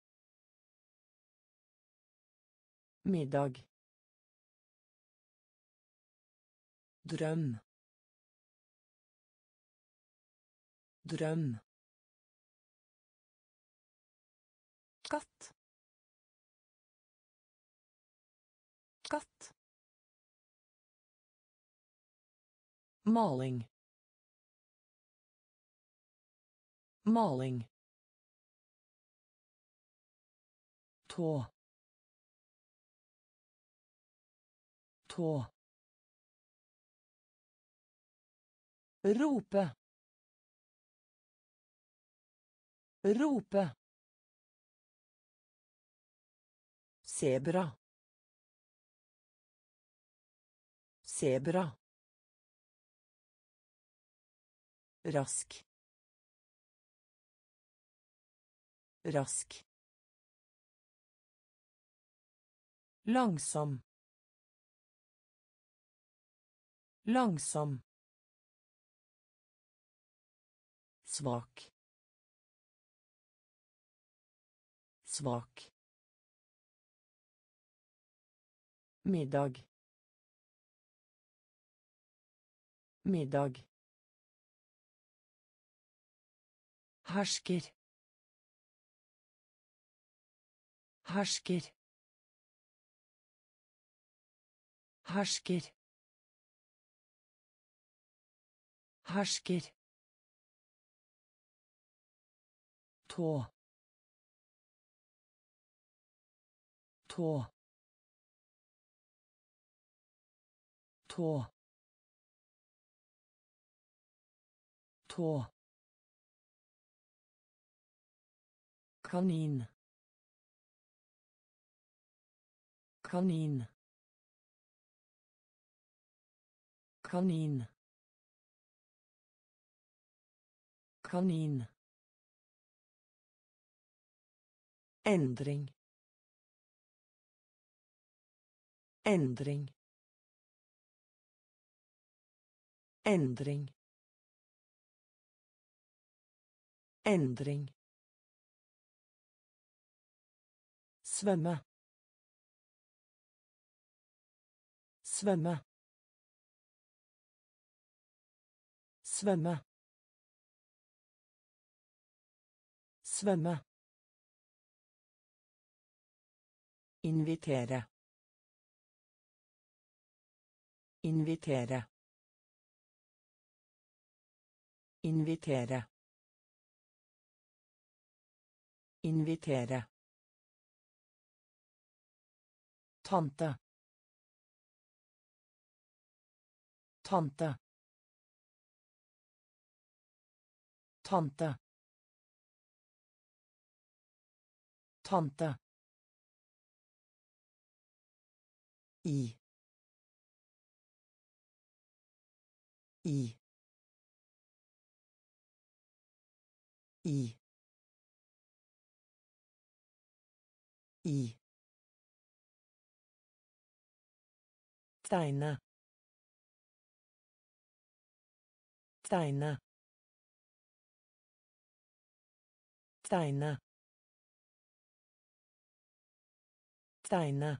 Middag. Drøm. Drøm. Katt. Katt. Maling. maling, tå, tå, rope, rope, sebra, sebra, rask, rask, langsom, langsom, svak, svak, middag, middag, hersker, hersker, hersker, hersker, tå, tå, tå, tå, kanin, kanin, kanin, kanin, endring, endring, endring, endring, svømme, svømme, svømme, svømme, invitere, invitere, invitere, invitere, tante, tante, tante, tante, i, i, i, i, tegne, tegne, tegne, tegne,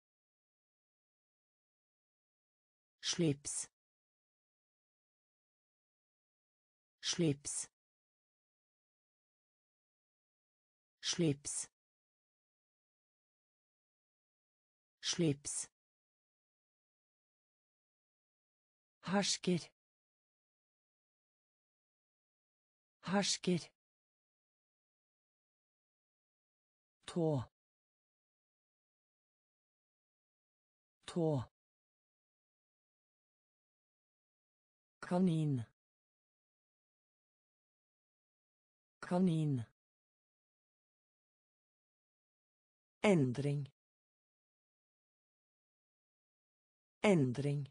slips, slips, slips, slips, hersker, hersker, tå, tå, kanin, kanin, endring, endring,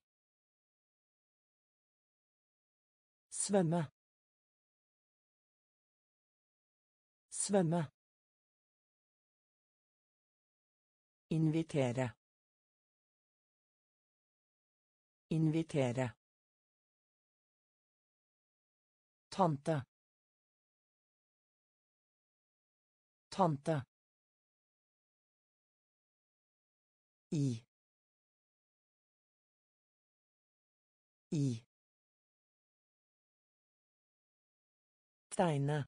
svømme, svømme, invitere, invitere, tante, tante, i, i, tegne,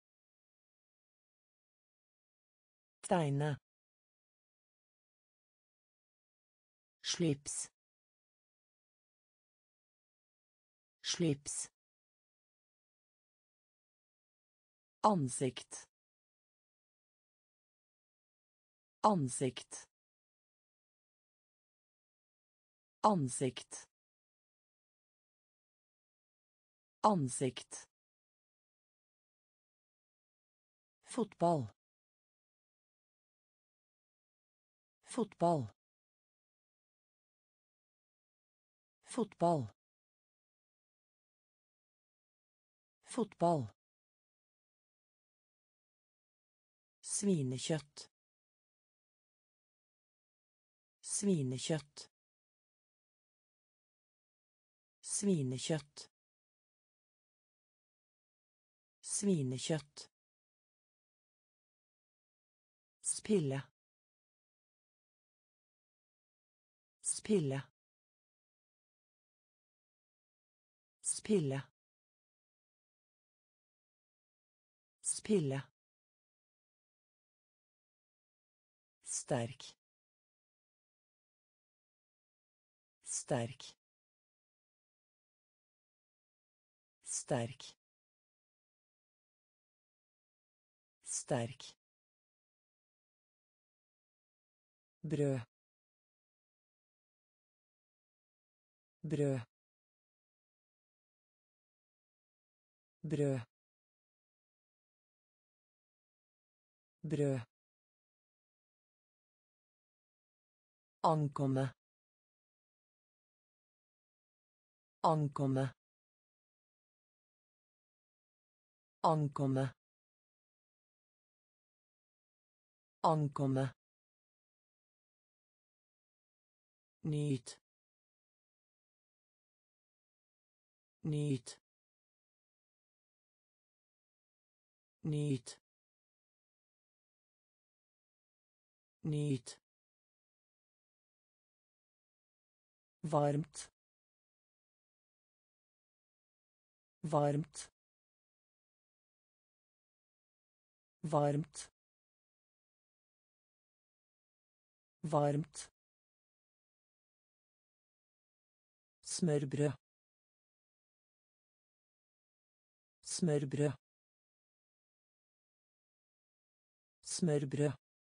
tegne, slips, slips, Ansikt. Ansikt. Ansikt. Ansikt. Fotball. Fotball. Fotball. Fotball. Svinekjøtt. Svinekjøtt. Svinekjøtt. Svinekjøtt. Spille. Spille. Spille. Spille. Sterk. Sterk. Sterk. Sterk. Brød. Brød. Brød. Brød. Ankomme. Ankomme. Ankomme. Ankomme. Nyt. Nyt. Nyt. Nyt. Varmt. Varmt. Varmt. Varmt. Smørbrød. Smørbrød. Smørbrød.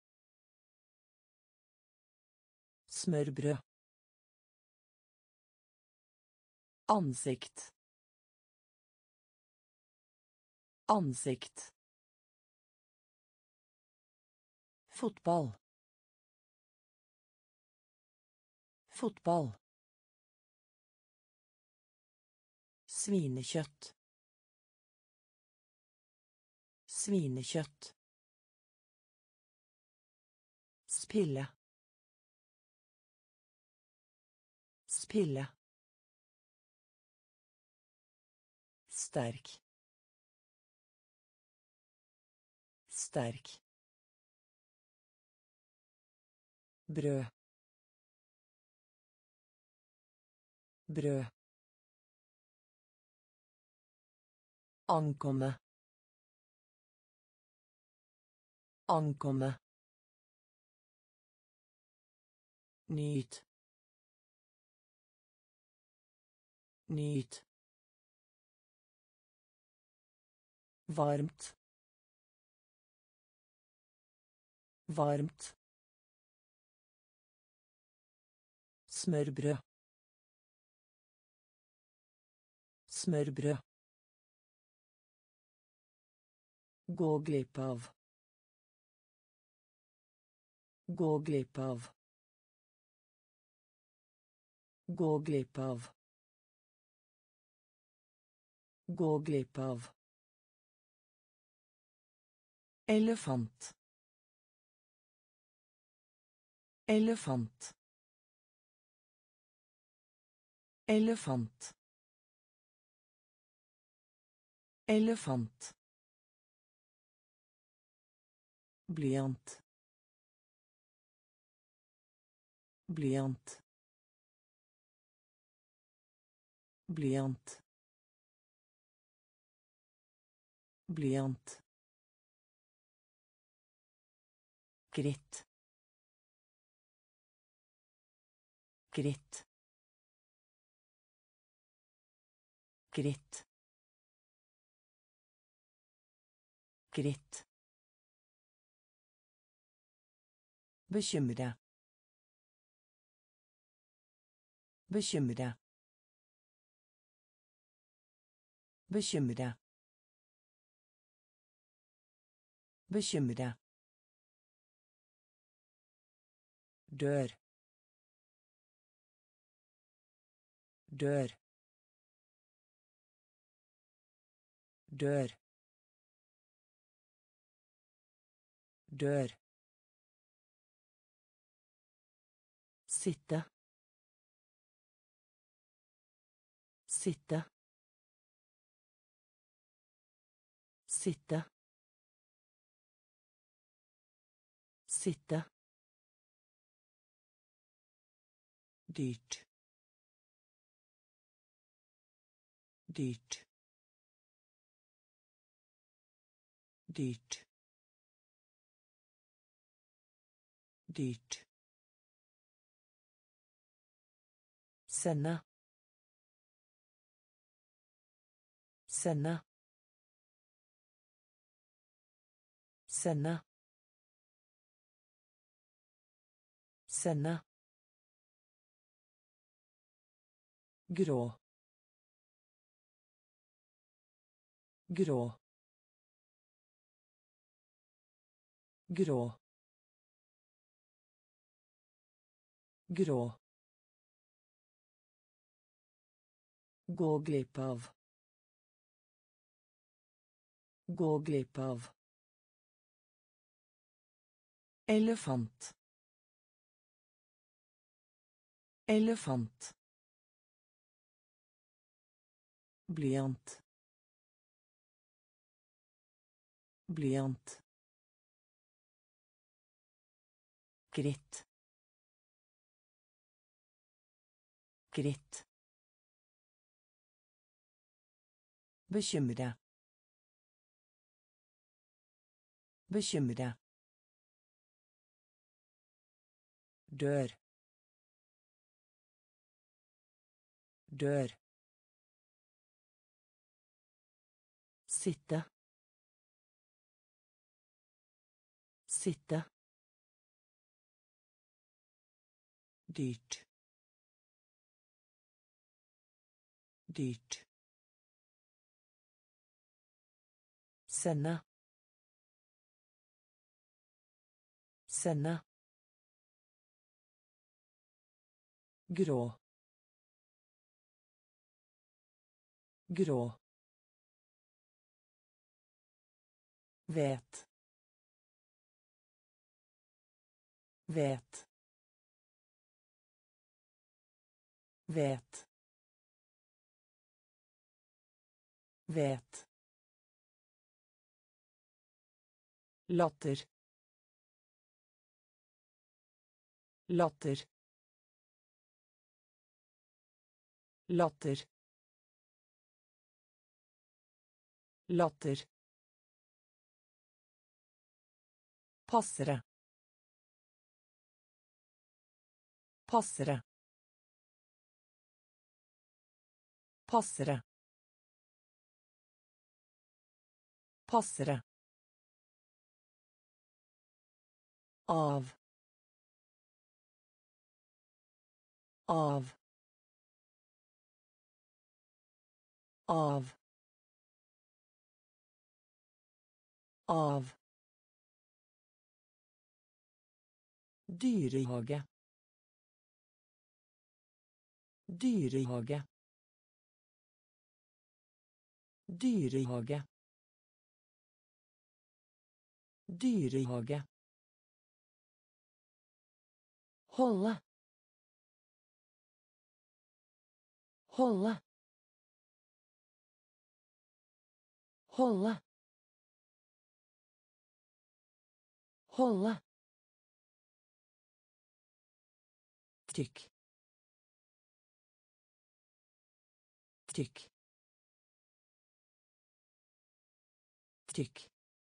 Smørbrød. Ansikt. Ansikt. Fotball. Fotball. Svinekjøtt. Svinekjøtt. Spille. Spille. Sterk. Sterk. Brød. Brød. Ankomme. Ankomme. Nyt. Nyt. Varmt. Varmt. Smørbrød. Smørbrød. Gå glipp av. Gå glipp av. Gå glipp av. Gå glipp av. Elefant. Elefant. Elefant. Elefant. Blyant. Blyant. Blyant. Blyant. Kritt. Kritt. Kritt. Gritt. Bekymre. Bekymre. Bekymre. Bekymre. Dør. Dør. Dør. Dør. Sitte. Sitte. Sitte. Sitte. Dyrt. Dyrt. Dyrt. Dyrt. Sende. Sende. Sende. Sende. Grå. Grå. Grå. Grå. Gå glipp av. Gå glipp av. Elefant. Elefant. Blyant. Blyant. Gritt. Gritt. Bekymre. Bekymre. Dør. Dør. Sitte. Sitte. Dyrt. Dyrt. Sende. Sende. Grå. Grå. Vet. Vet. Vet. Vet. Latter. Latter. Latter. Latter. Passere. Passere. Passere. Passere. Av. Av. Av. Av. Dyrehage. Dyrehage. Dyrehage. Dyrehage. Holde. Holde. Holde. Holde. Tykk. Tykk. Tykk.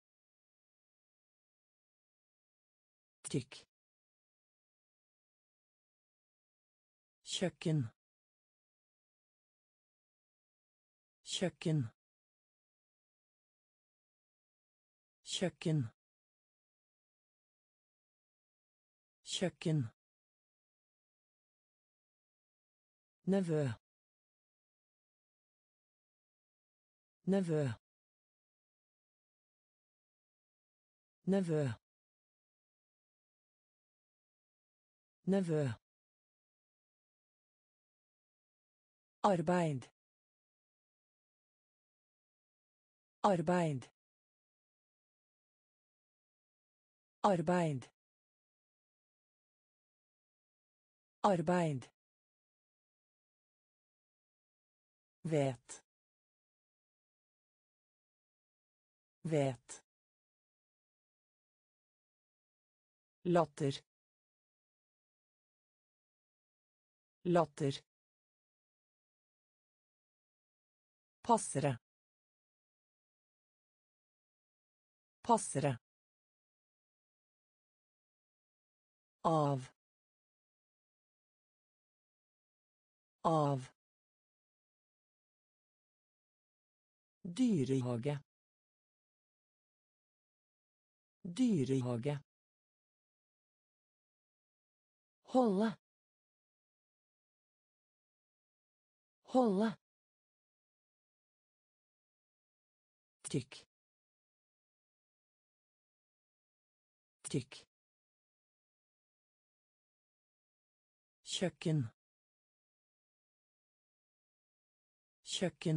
Tykk. Kjøkken. Kjøkken. kjøkken, kjøkken, nevø, nevø, nevø, nevø, arbeid, arbeid, arbeid, arbeid, vet, vet, latter, latter, passere, passere, av, av, dyrehage, dyrehage, holde, holde, tykk, tykk, kjøkken, kjøkken,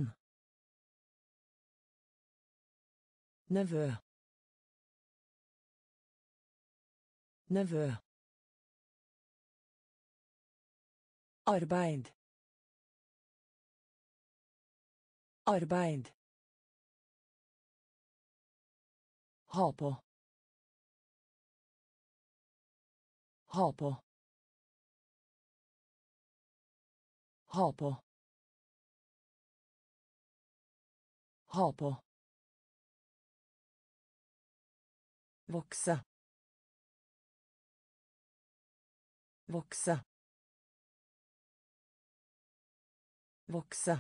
nevø, nevø, arbeid, arbeid, ha på, ha på, ha på, ha på, vokse, vokse, vokse,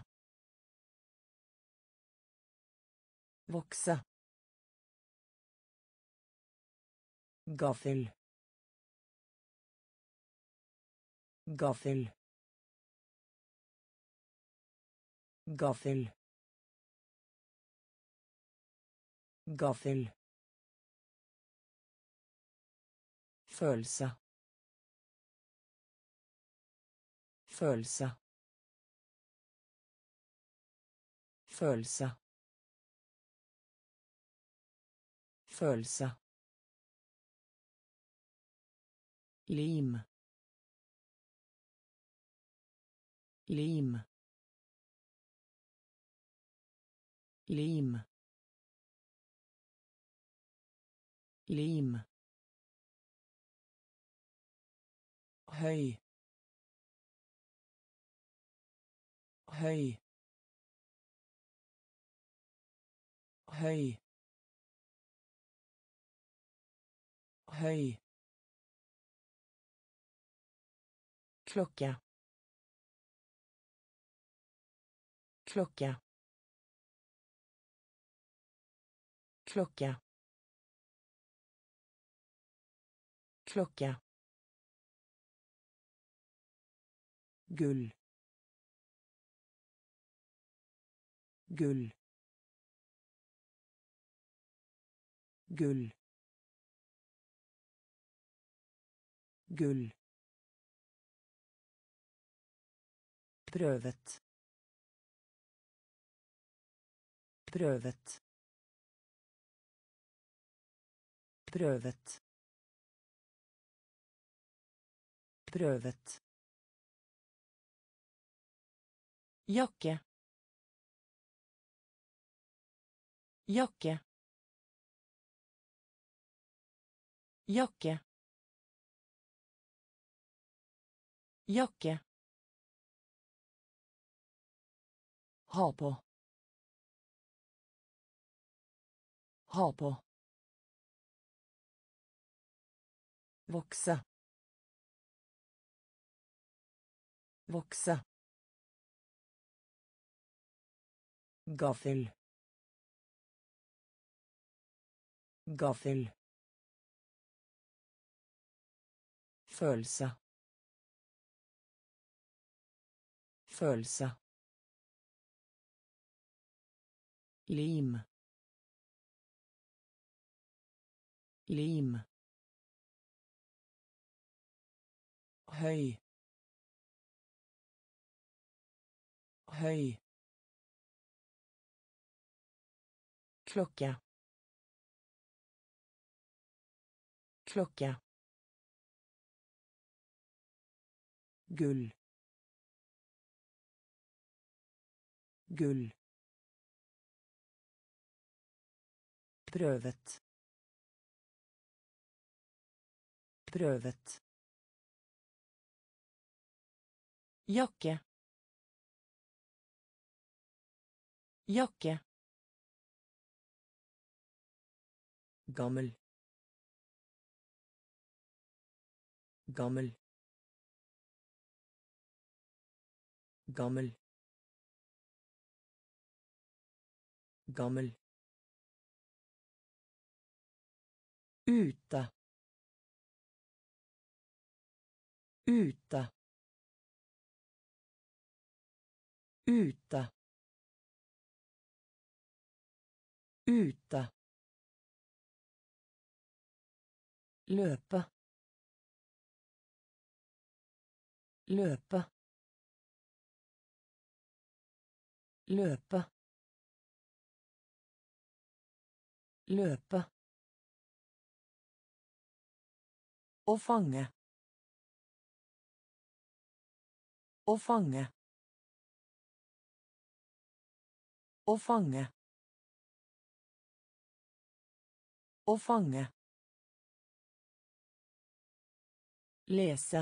vokse, gaffel, gaffel, gaffel, gaffel, følelse, følelse, følelse, følelse, lim, lim, lim, lim, høy, høy, høy, høy, klokke, klokke, klokke, klokke, gull, gull, gull, gull, prøvet, prøvet, prøvet, prøvet, jakke, jakke, jakke, jakke, ha på, ha på, vokse, vokse, gaffel, Gaffel. Følelse. Følelse. Lim. Lim. Høy. Høy. Klokke. Klokke. Gull. Gull. Prøvet. Prøvet. Jakke. Jakke. Gammel. Gammel. Gammel. Gammel. Ute. Ute. Ute. Ute. Løpe. Løpe. Løpe. Løpe. Å fange. Å fange. Å fange. Å fange. Lese.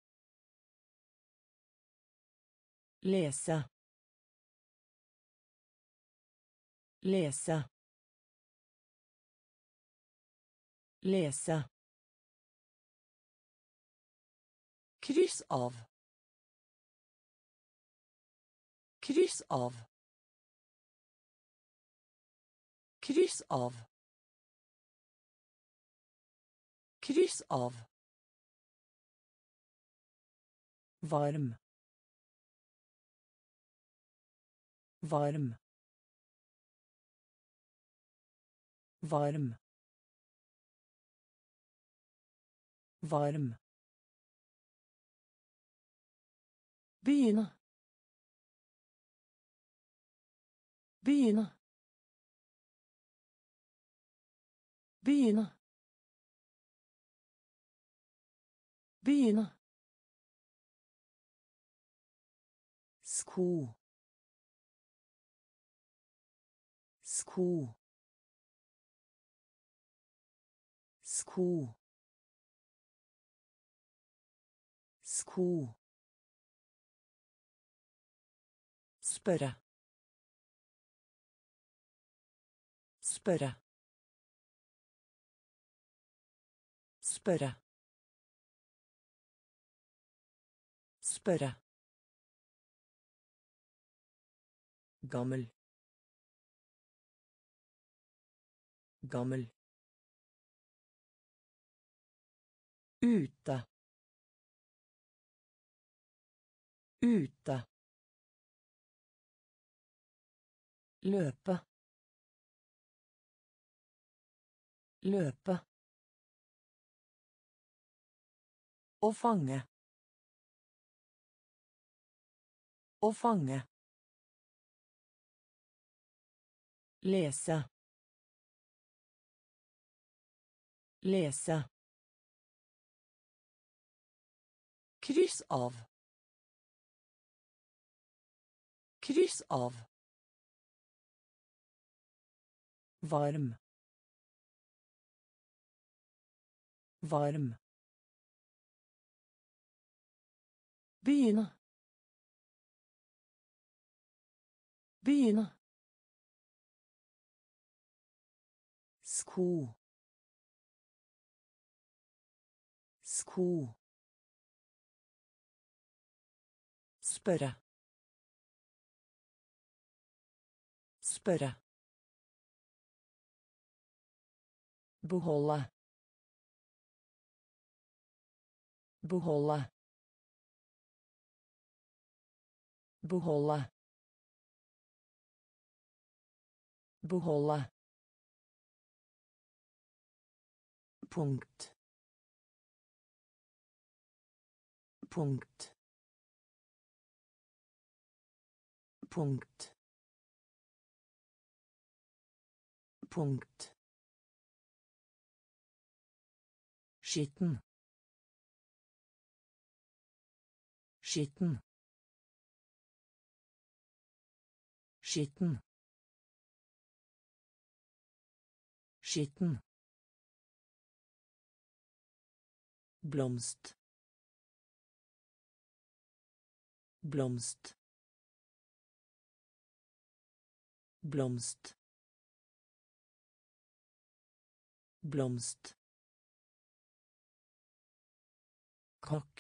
Lese. Lese. Lese. Kryss av. Kryss av. Kryss av. Kryss av. Varm. Varm. Varm. Varm. Begynne. Begynne. Begynne. Begynne. Sko. Sko. Sko. Sko. Spørre. Spørre. Spørre. Spørre. Gammel. Gammel. Ute. Ute. Løpe. Løpe. Å fange. Å fange. Lese. Lese. Kryss av. Kryss av. Varm. Varm. Begynne. Begynne. Sko. Sko. Spørre. Spørre. Beholde. Beholde. Beholde. Beholde. Punkt. Punkt. Punkt. Punkt. Skitten. Skitten. Skitten. Skitten. Blomst. Blomst. Blomst. Blomst. Kokk.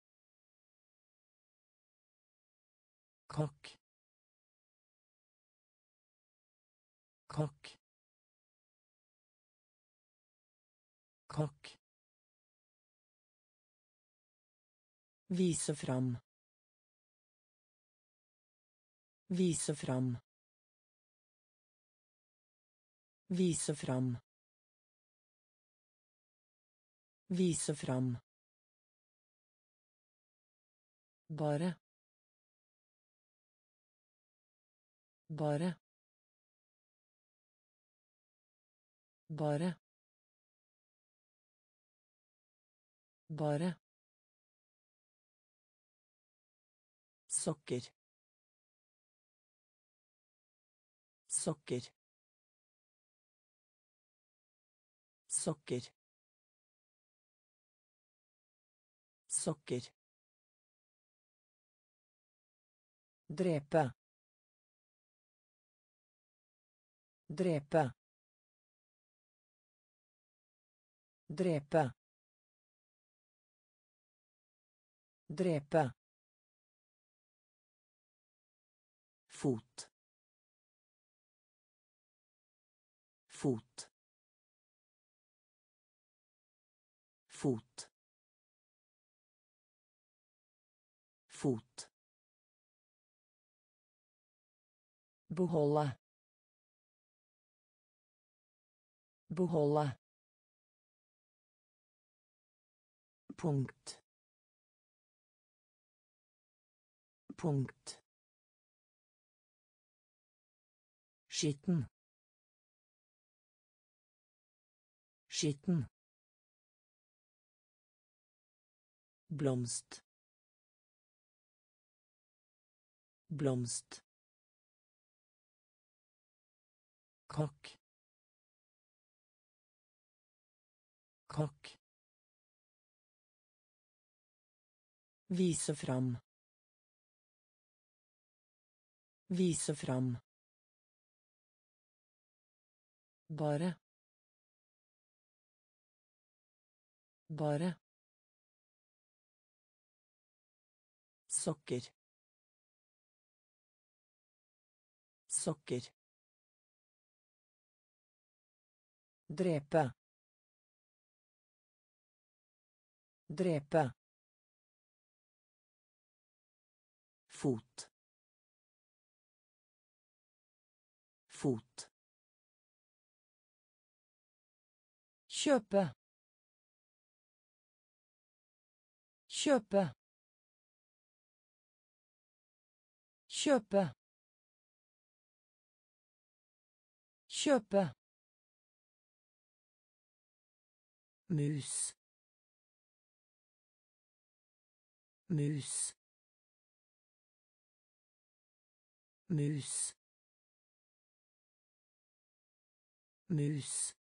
Kokk. Kokk. Kokk. Vise fram. Vise fram. Vise fram. Vise fram. Bare. Bare. Bare. Bare. Sokker. Sokker. Sokker. Sokker. Drepe. Drepe. Drepe. Drepe. Fot. Fot. Fot. Fot. Beholde. Beholde. Punkt. Punkt. Skitten. Skitten. Blomst. Blomst. Kokk. Kokk. Vise fram. Vise fram. Bare. Bare. Sokker. Sokker. Drepe. Drepe. Fot. Fot. Kjøpe. Kjøpe. Kjøpe. Kjøpe. Mus. Mus. Mus. Mus.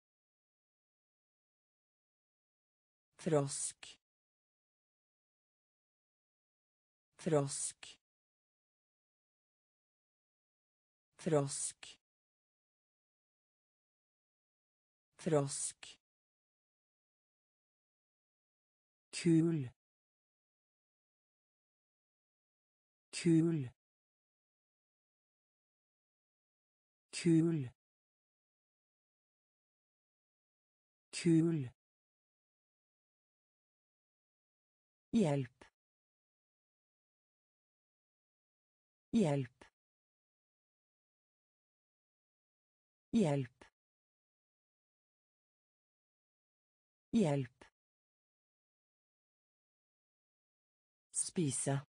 Frosk. Frosk. Frosk. Frosk. Kul. Kul. Kul. Kul. Hjelp. Hjelp. Hjelp. Hjelp. Spise.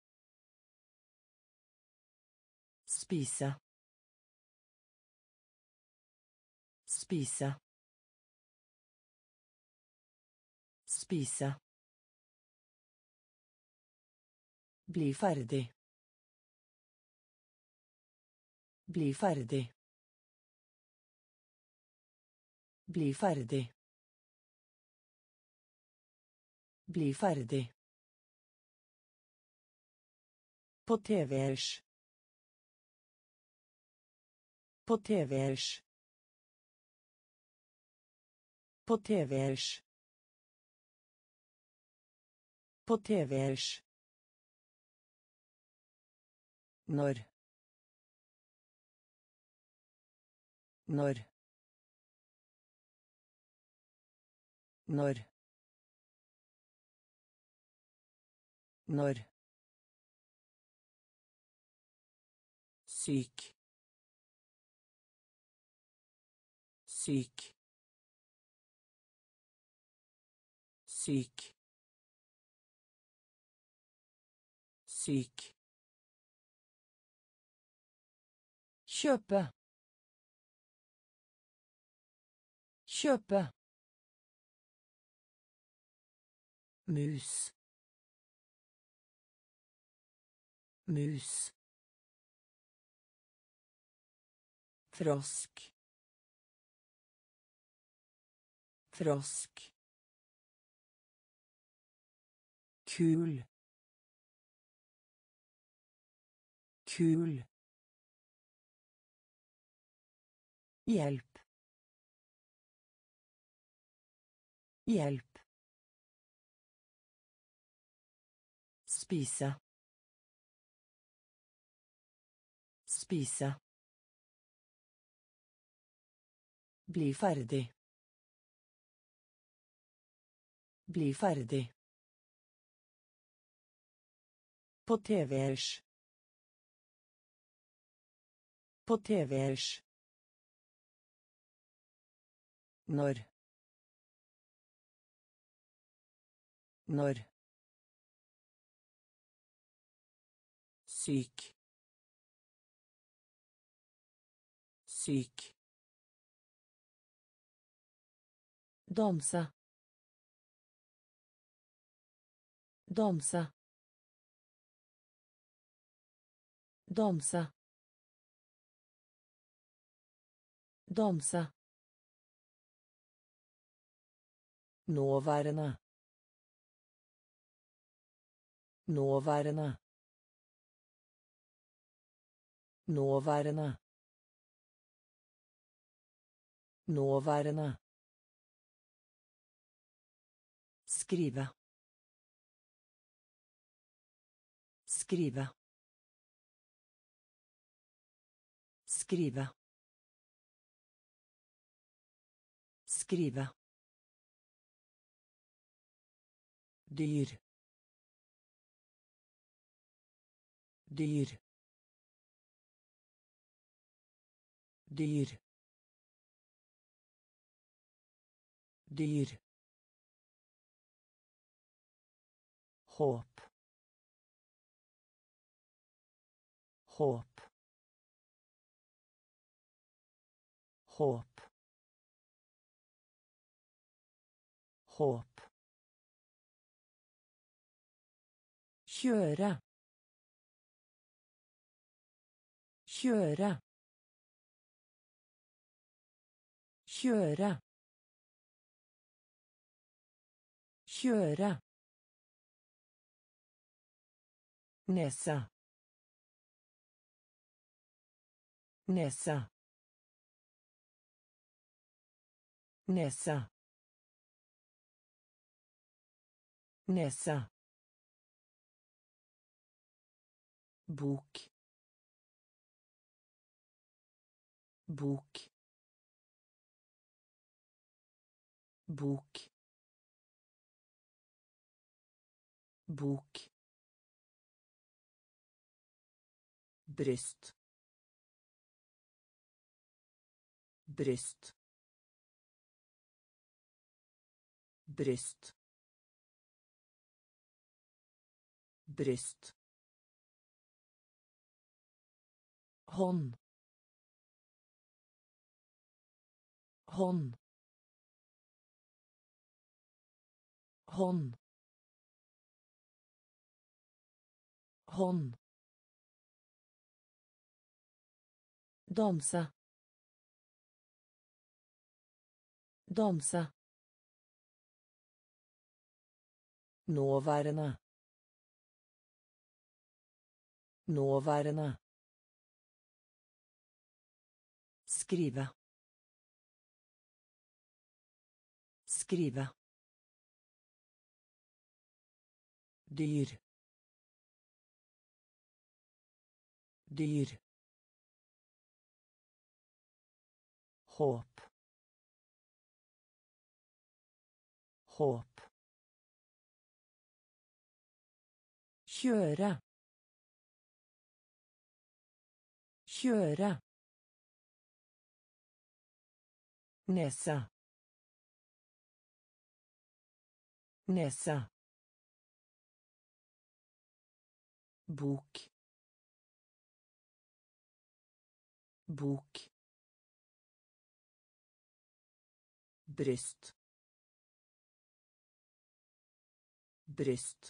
Spise. Spise. Spise. Bli ferdig. Bli ferdig. Bli ferdig. Bli ferdig. På TV-ers. På TV-ers. På TV-ers. På TV-ers. Når. Når. Når. Når. Syk. Syk. Syk. Syk. Kjøpe. Kjøpe. Mus. Mus. Frosk. Frosk. Kul. Kul. Hjelp. Hjelp. Spise. Spise. Bli ferdig. Bli ferdig. På TV-ers. På TV-ers. Når. Når. Syk. Syk. Danse. Danse. Danse. Danse. Nåværende. Nåværende. Nåværende. Nåværende. Skrive. Skrive. Skrive. Skrive. Dyr. Dyr. Dyr. Dyr. Håp. Håp. Håp. Håp. Kjøre. Kjøre. Kjøre. Kjøre. Nese. Nese. Nese. Nese. Bok. Bok. bok, bok, bryst, bryst, bryst, bryst, hånd, hånd, hånd, hånd, dansa, dansa, nåværende, nåværende, skrive, skrive, dyr, dyr, håp, håp, kjøre, kjøre, nese, nese, bok, bok, bryst, bryst,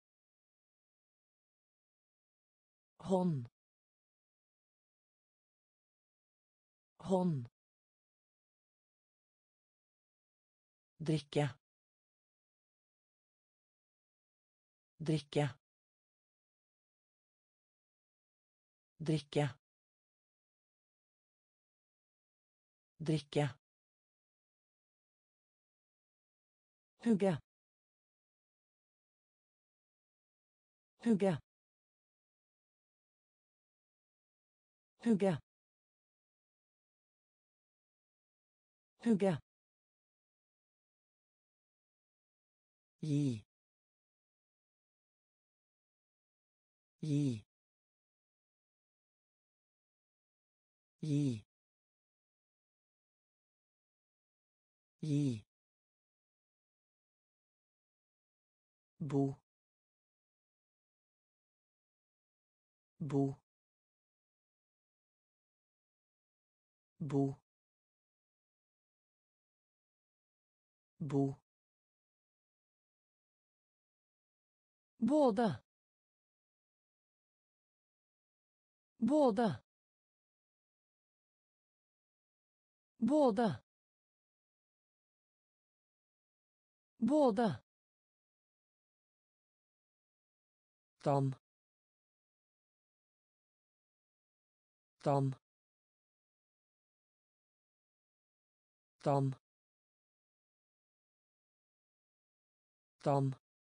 hånd, hånd, drikke, drikke, drikke, drikke, hugge, hugge, hugge, hugge, gi, gi, gi, gi, bo, bo, bo, bo, både, både, både, både, dam, dam, dam, dam,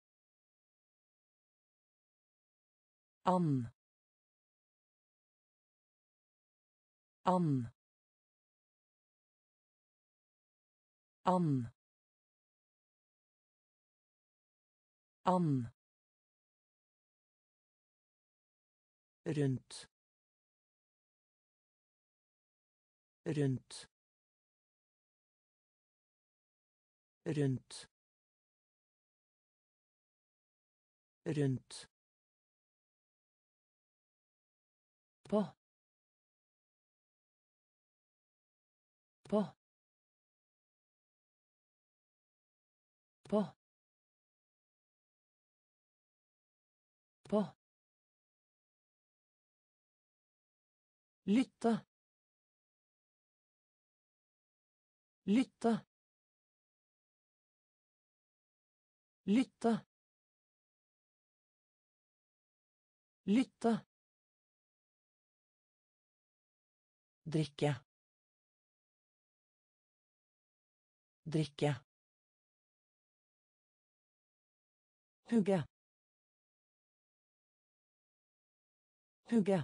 and, and, and, and, rundt, rundt, rundt, rundt, på, på, på, på, lytte, lytte, lytte, lytte, drikke, drikke, hugge, hugge,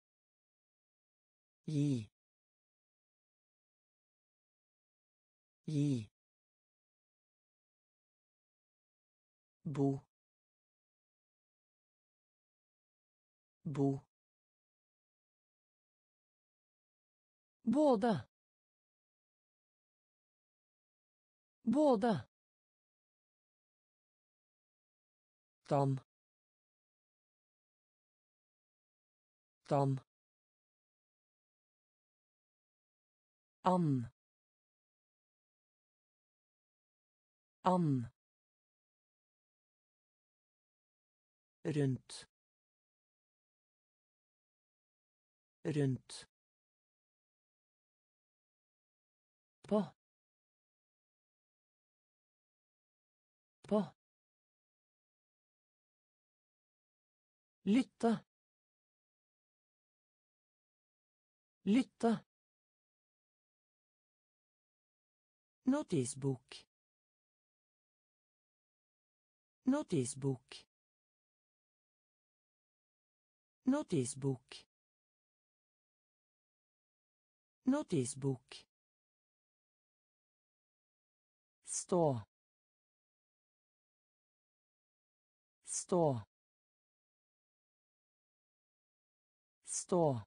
gi, Gi. Bo. Bo. Både. Både. Dan. Dan. An. An. Rundt. Rundt. På. På. Lytte. Lytte. Notisbok. Notisbok. Notisbok. Notisbok. Stå. Stå. Stå.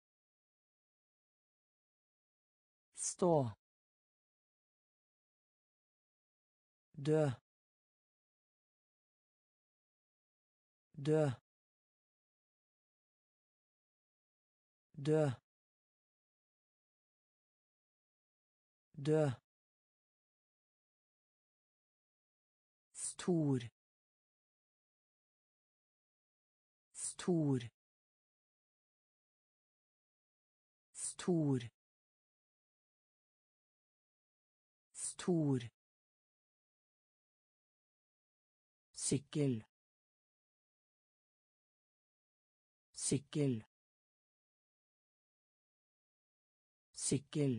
Stå. Dø. Dø. Dø. Dø. Stor. Stor. Stor. Stor. Sykkel. Sykkel. Sykkel.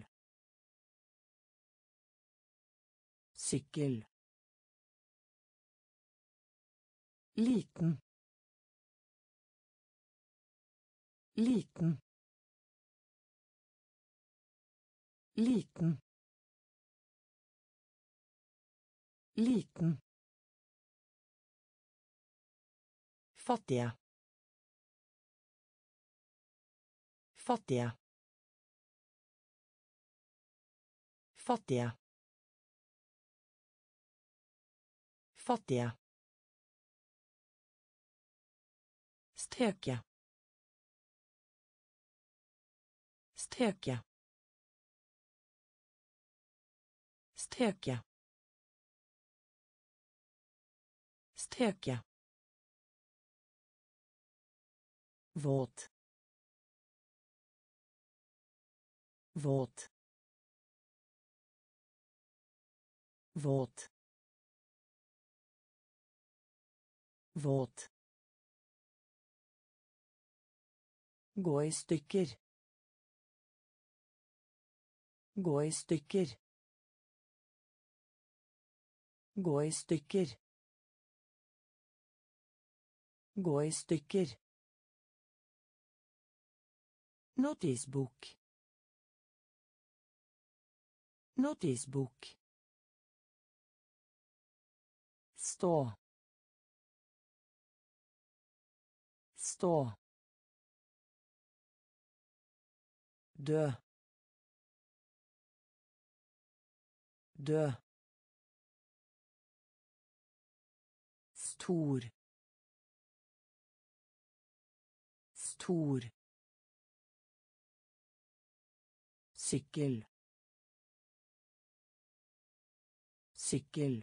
Sykkel. Liten. Liten. Liten. Liten. Fattige. Fattige. Fattige. Fattige. Steke. Steke. Steke. Steke. Våt. Våt. Våt. Våt. Gå i stykker. Gå i stykker. Gå i stykker. Gå i stykker. Notisbok. Notisbok. Stå. Stå. Dø. Dø. Stor. Stor. Sykkel. Sykkel.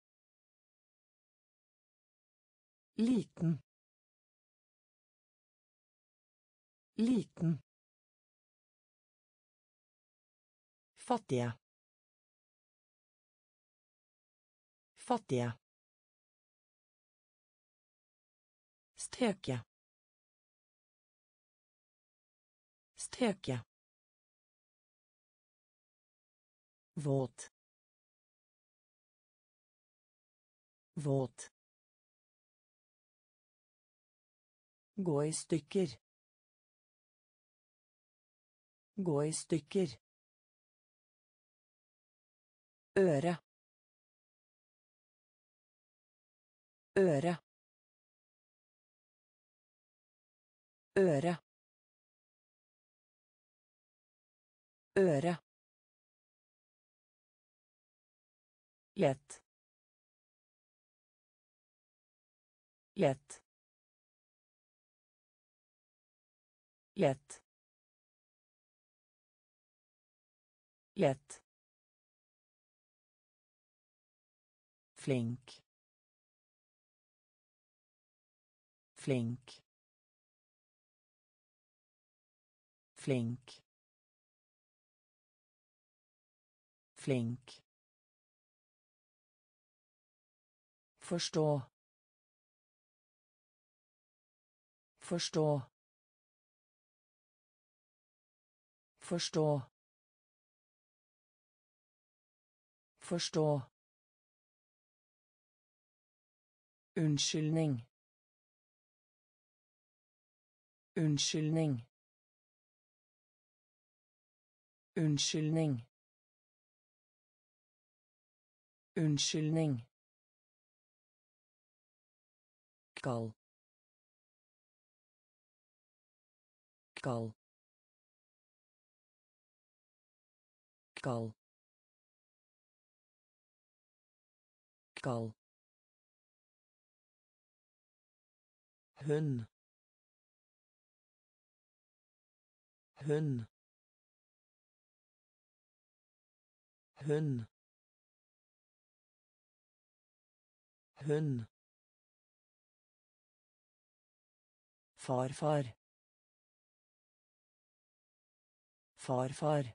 Liten. Liten. Fattige. Fattige. Steke. Steke. Våt. Våt. Gå i stykker. Gå i stykker. øre, øre, øre, øre, lett, lett, lett, lett, flink, flink, flink, flink, forstå, forstå, forstå, forstå, unnskyldning, unnskyldning, unnskyldning, unnskyldning, kald, kald, kald, kald, hund, hund, hund, hund, farfar, farfar,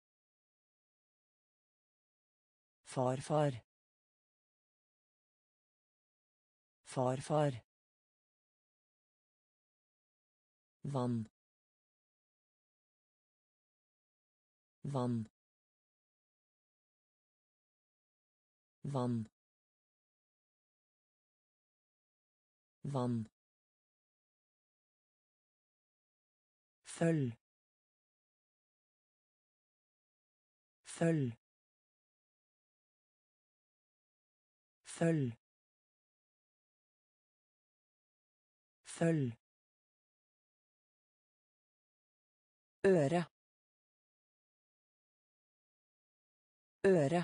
farfar, farfar, vann, vann, vann, vann, følg, følg, følg, følg, øre, øre,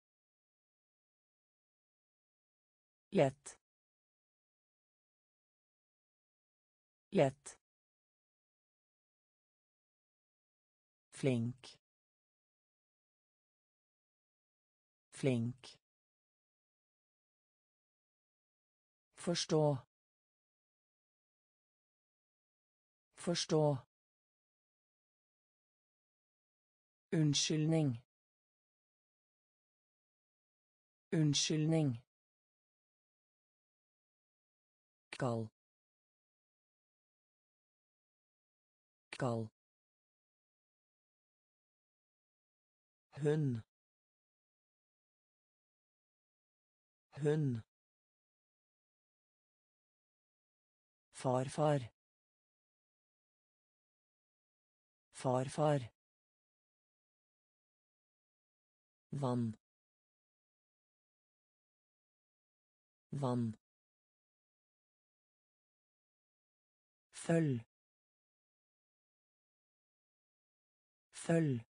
lett, lett, flink, flink, forstå, forstå, unnskyldning, unnskyldning, kald, kald, hund, hund, farfar, farfar, vann, vann, følg, følg,